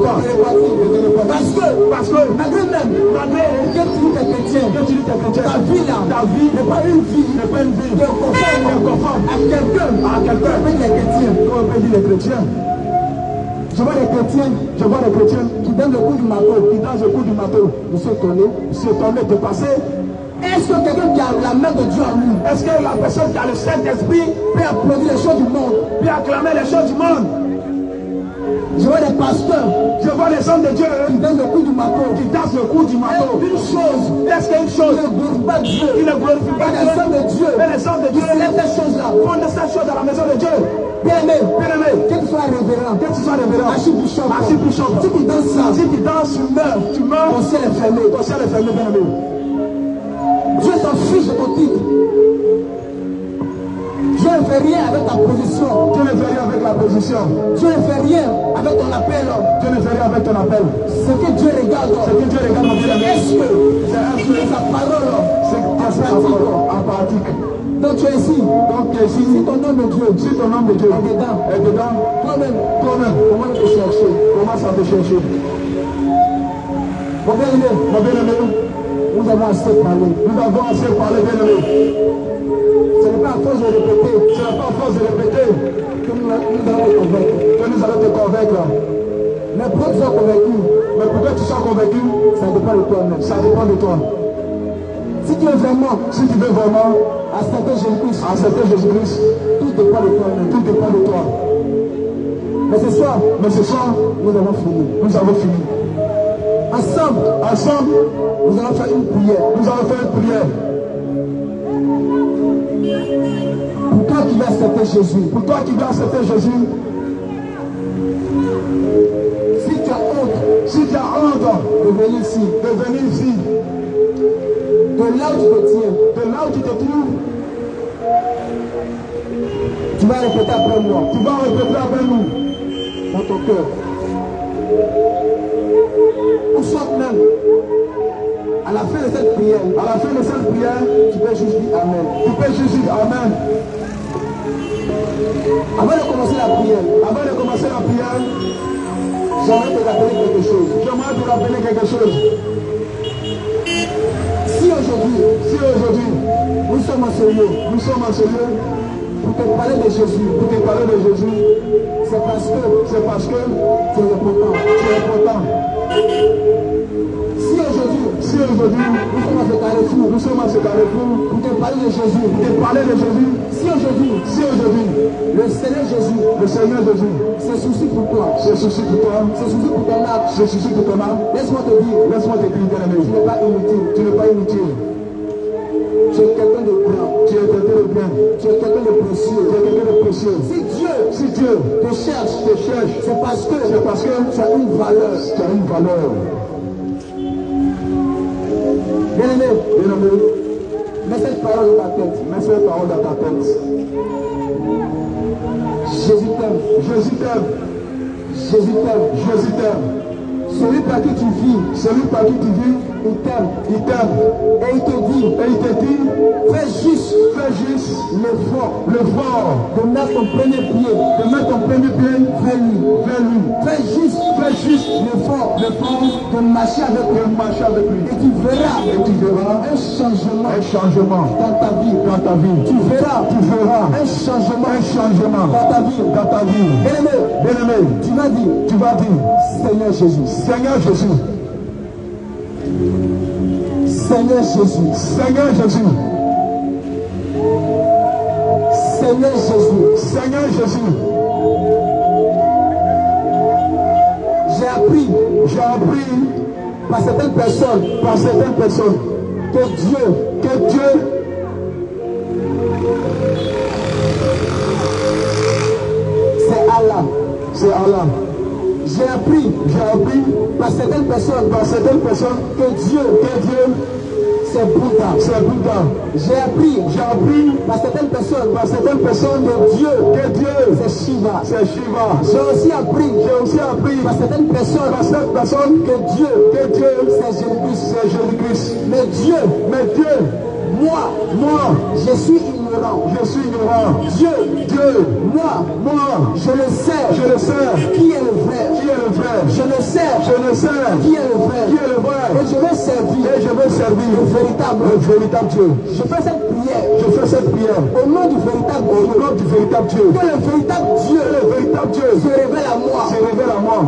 Parce que malgré que tu es chrétien, ta vie n'est pas une vie qui est conforme à quelqu'un. On peut dire les chrétiens. Je vois des chrétiens qui donnent le coup du marteau. Ils sont étonnés de passer. Est-ce que quelqu'un qui a la main de Dieu en lui, est-ce que la personne qui a le Saint-Esprit peut applaudir les choses du monde, peut acclamer les choses du monde? Je vois des pasteurs, je vois des hommes de Dieu qui donnent le coup du marteau, qui dansent le coup du marteau. Une chose, est-ce qu'il y a une chose? Il ne glorifie pas Dieu. Il ne glorifie pas Dieu. Les hommes de Dieu lèvent ces choses-là, font de ces choses à la maison de Dieu. Bien-aimé, que tu sois révérend, archibishop, si tu danses ça, tu meurs, ton ciel est fermé, bien-aimé. Dieu s'en fiche de ton titre. Dieu ne fait rien avec ta position. position. Dieu ne fait rien avec ton appel. Dieu ne fait rien avec ton appel. Ce que Dieu regarde, mon bien-aimé, est-ce que sa parole en pratique. Donc tu es ici. Si ton nom de Dieu, est dedans, toi-même, comment te chercher? Commence à te chercher. Mon bien-aimé, nous avons assez parlé. Bien-aimé. Ce n'est pas à force de répéter. Que nous allons te convaincre. Mais pourquoi tu sois convaincu? Mais pourquoi tu sois convaincu? Ça dépend de toi-même. Ça dépend de toi. Si tu veux vraiment accepter Jésus-Christ, tout dépend de toi. Mais ce soir, nous avons fini. Ensemble, nous allons faire une prière. Pour toi qui vas accepter Jésus, si tu as honte de venir ici, de là où tu te trouves, tu vas répéter après moi. Dans ton cœur. Ou soit même, à la fin de cette prière, tu peux juste dire Amen. Avant de commencer la prière, j'aimerais te rappeler quelque chose. Si aujourd'hui, nous sommes en ce lieu, pour te parler de Jésus, c'est parce que tu es important. Si aujourd'hui, nous sommes à ce carrefour, pour te parler de Jésus, si aujourd'hui, le Seigneur Jésus, se soucie pour toi, se soucie pour ton âme, laisse-moi te dire, tu n'es pas inutile. Tu es quelqu'un de bien. Tu es quelqu'un de précieux. Si Dieu te cherche, c'est parce que tu as une valeur. Bien-aimé, mets cette parole dans ta tête. Jésus t'aime. Celui par qui tu vis, il t'aime. Et il te dit, fais juste l'effort de mettre ton premier pied vers lui. Fais juste l'effort de marcher avec lui. Et tu verras un changement dans ta vie. Tu verras un changement dans ta vie. Bien-aimé, tu vas dire, Seigneur Jésus. Seigneur Jésus. J'ai appris par certaines personnes que Dieu c'est Allah. J'ai appris par certaines personnes que Dieu c'est Bouddha. J'ai appris par certaines personnes que Dieu c'est Shiva. J'ai aussi appris par certaines personnes que Dieu c'est Jésus-Christ. Mais Dieu, moi, je suis ignorant. Dieu, moi, je le sais. Qui est le vrai? Je le sais. Qui est le vrai? Et je veux servir le véritable Dieu. Je fais cette prière au nom du véritable Dieu. Que le véritable Dieu se révèle à moi.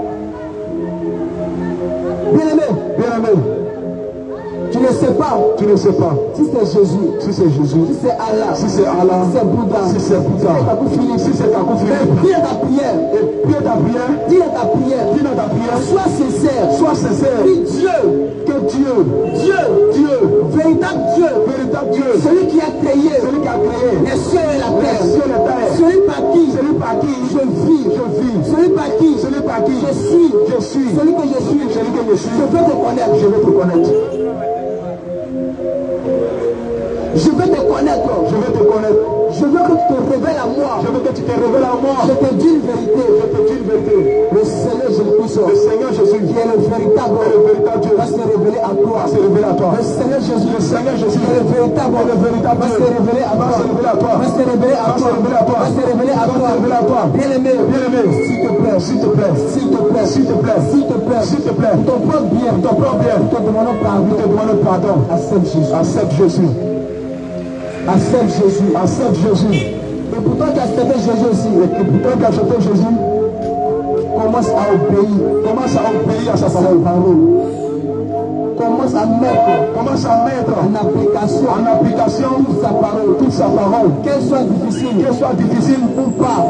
Bien-aimé. Tu ne sais pas si c'est Jésus, si c'est Allah, si c'est Bouddha, si c'est ta fini. Prie ta prière. Dis dans ta prière. Sois sincère. Dis Dieu, véritable Dieu, celui qui a créé les cieux et la terre, celui par qui je vis, celui par qui je suis, celui que je suis, je veux te connaître. Je veux te connaître. Je veux que tu te révèles à moi. Je veux que tu te révèles à moi. Je te dis une vérité. Je te dis une vérité. Le Seigneur Jésus-Christ, Le Seigneur Jésus, qui est le véritable Dieu, va se révéler à toi. va se révéler à toi. Le Seigneur Jésus, Le Seigneur Jésus, qui est le véritable le véritable va Dieu, se révéler à va toi. se révéler à toi. Va se révéler à Va se toi. révéler à toi. Va se révéler à Va se toi. révéler à toi. Bien-aimé, Bien-aimé, s'il te plaît, s'il te plaît, s'il te plaît, s'il te plaît, s'il te plaît, s'il te plaît, pour ton propre bien, pour ton propre bien, nous te demandons pardon. nous te demandons pardon. Accepte Jésus. Accepte Jésus. Accepte Jésus. Accepte Jésus. Et pour toi qui as accepté Jésus aussi, Et pour toi qui as accepté Jésus, commence à obéir. commence à obéir à sa Sa parole. parole. Commence à mettre Commence à mettre en application toute sa parole. qu'elle soit difficile ou pas,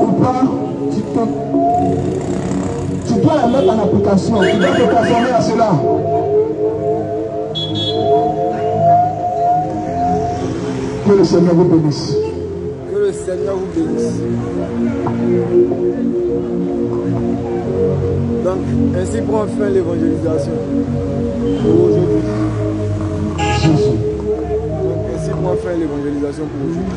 tu dois la mettre en application. tu dois te conformer à cela. Que le Seigneur vous bénisse. Que le Seigneur vous bénisse. Donc, ainsi prend fin l'évangélisation pour aujourd'hui. Jésus. Donc, ainsi prend fin l'évangélisation pour aujourd'hui.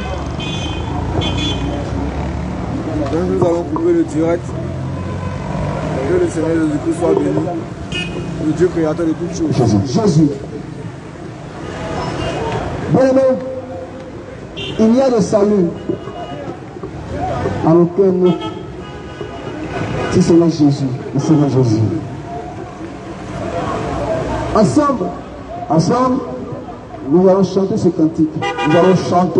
Donc, nous allons couper le direct. Que le Seigneur Jésus-Christ soit béni. Le Dieu créateur de toutes choses. Jésus. Bien-aimé, il y a de salut en aucun autre. Si c'est Jésus, le Seigneur Jésus. Ensemble, nous allons chanter ce cantique. Nous allons chanter.